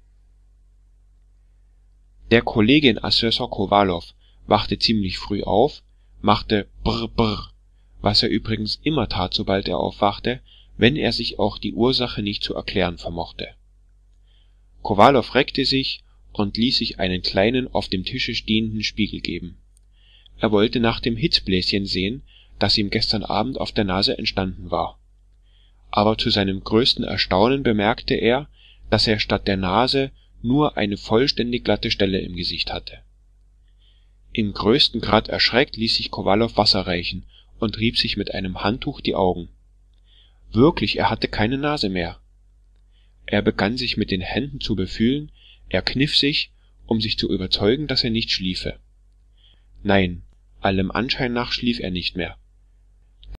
Der Kollegien Assessor Kowalow wachte ziemlich früh auf, machte brr brr, was er übrigens immer tat, sobald er aufwachte, wenn er sich auch die Ursache nicht zu erklären vermochte. Kowalow reckte sich und ließ sich einen kleinen, auf dem Tische stehenden Spiegel geben. Er wollte nach dem Hitzbläschen sehen, das ihm gestern Abend auf der Nase entstanden war. Aber zu seinem größten Erstaunen bemerkte er, dass er statt der Nase nur eine vollständig glatte Stelle im Gesicht hatte. Im größten Grad erschreckt ließ sich Kowalow Wasser reichen und rieb sich mit einem Handtuch die Augen. Wirklich, er hatte keine Nase mehr. Er begann sich mit den Händen zu befühlen, er kniff sich, um sich zu überzeugen, dass er nicht schliefe. Nein, allem Anschein nach schlief er nicht mehr,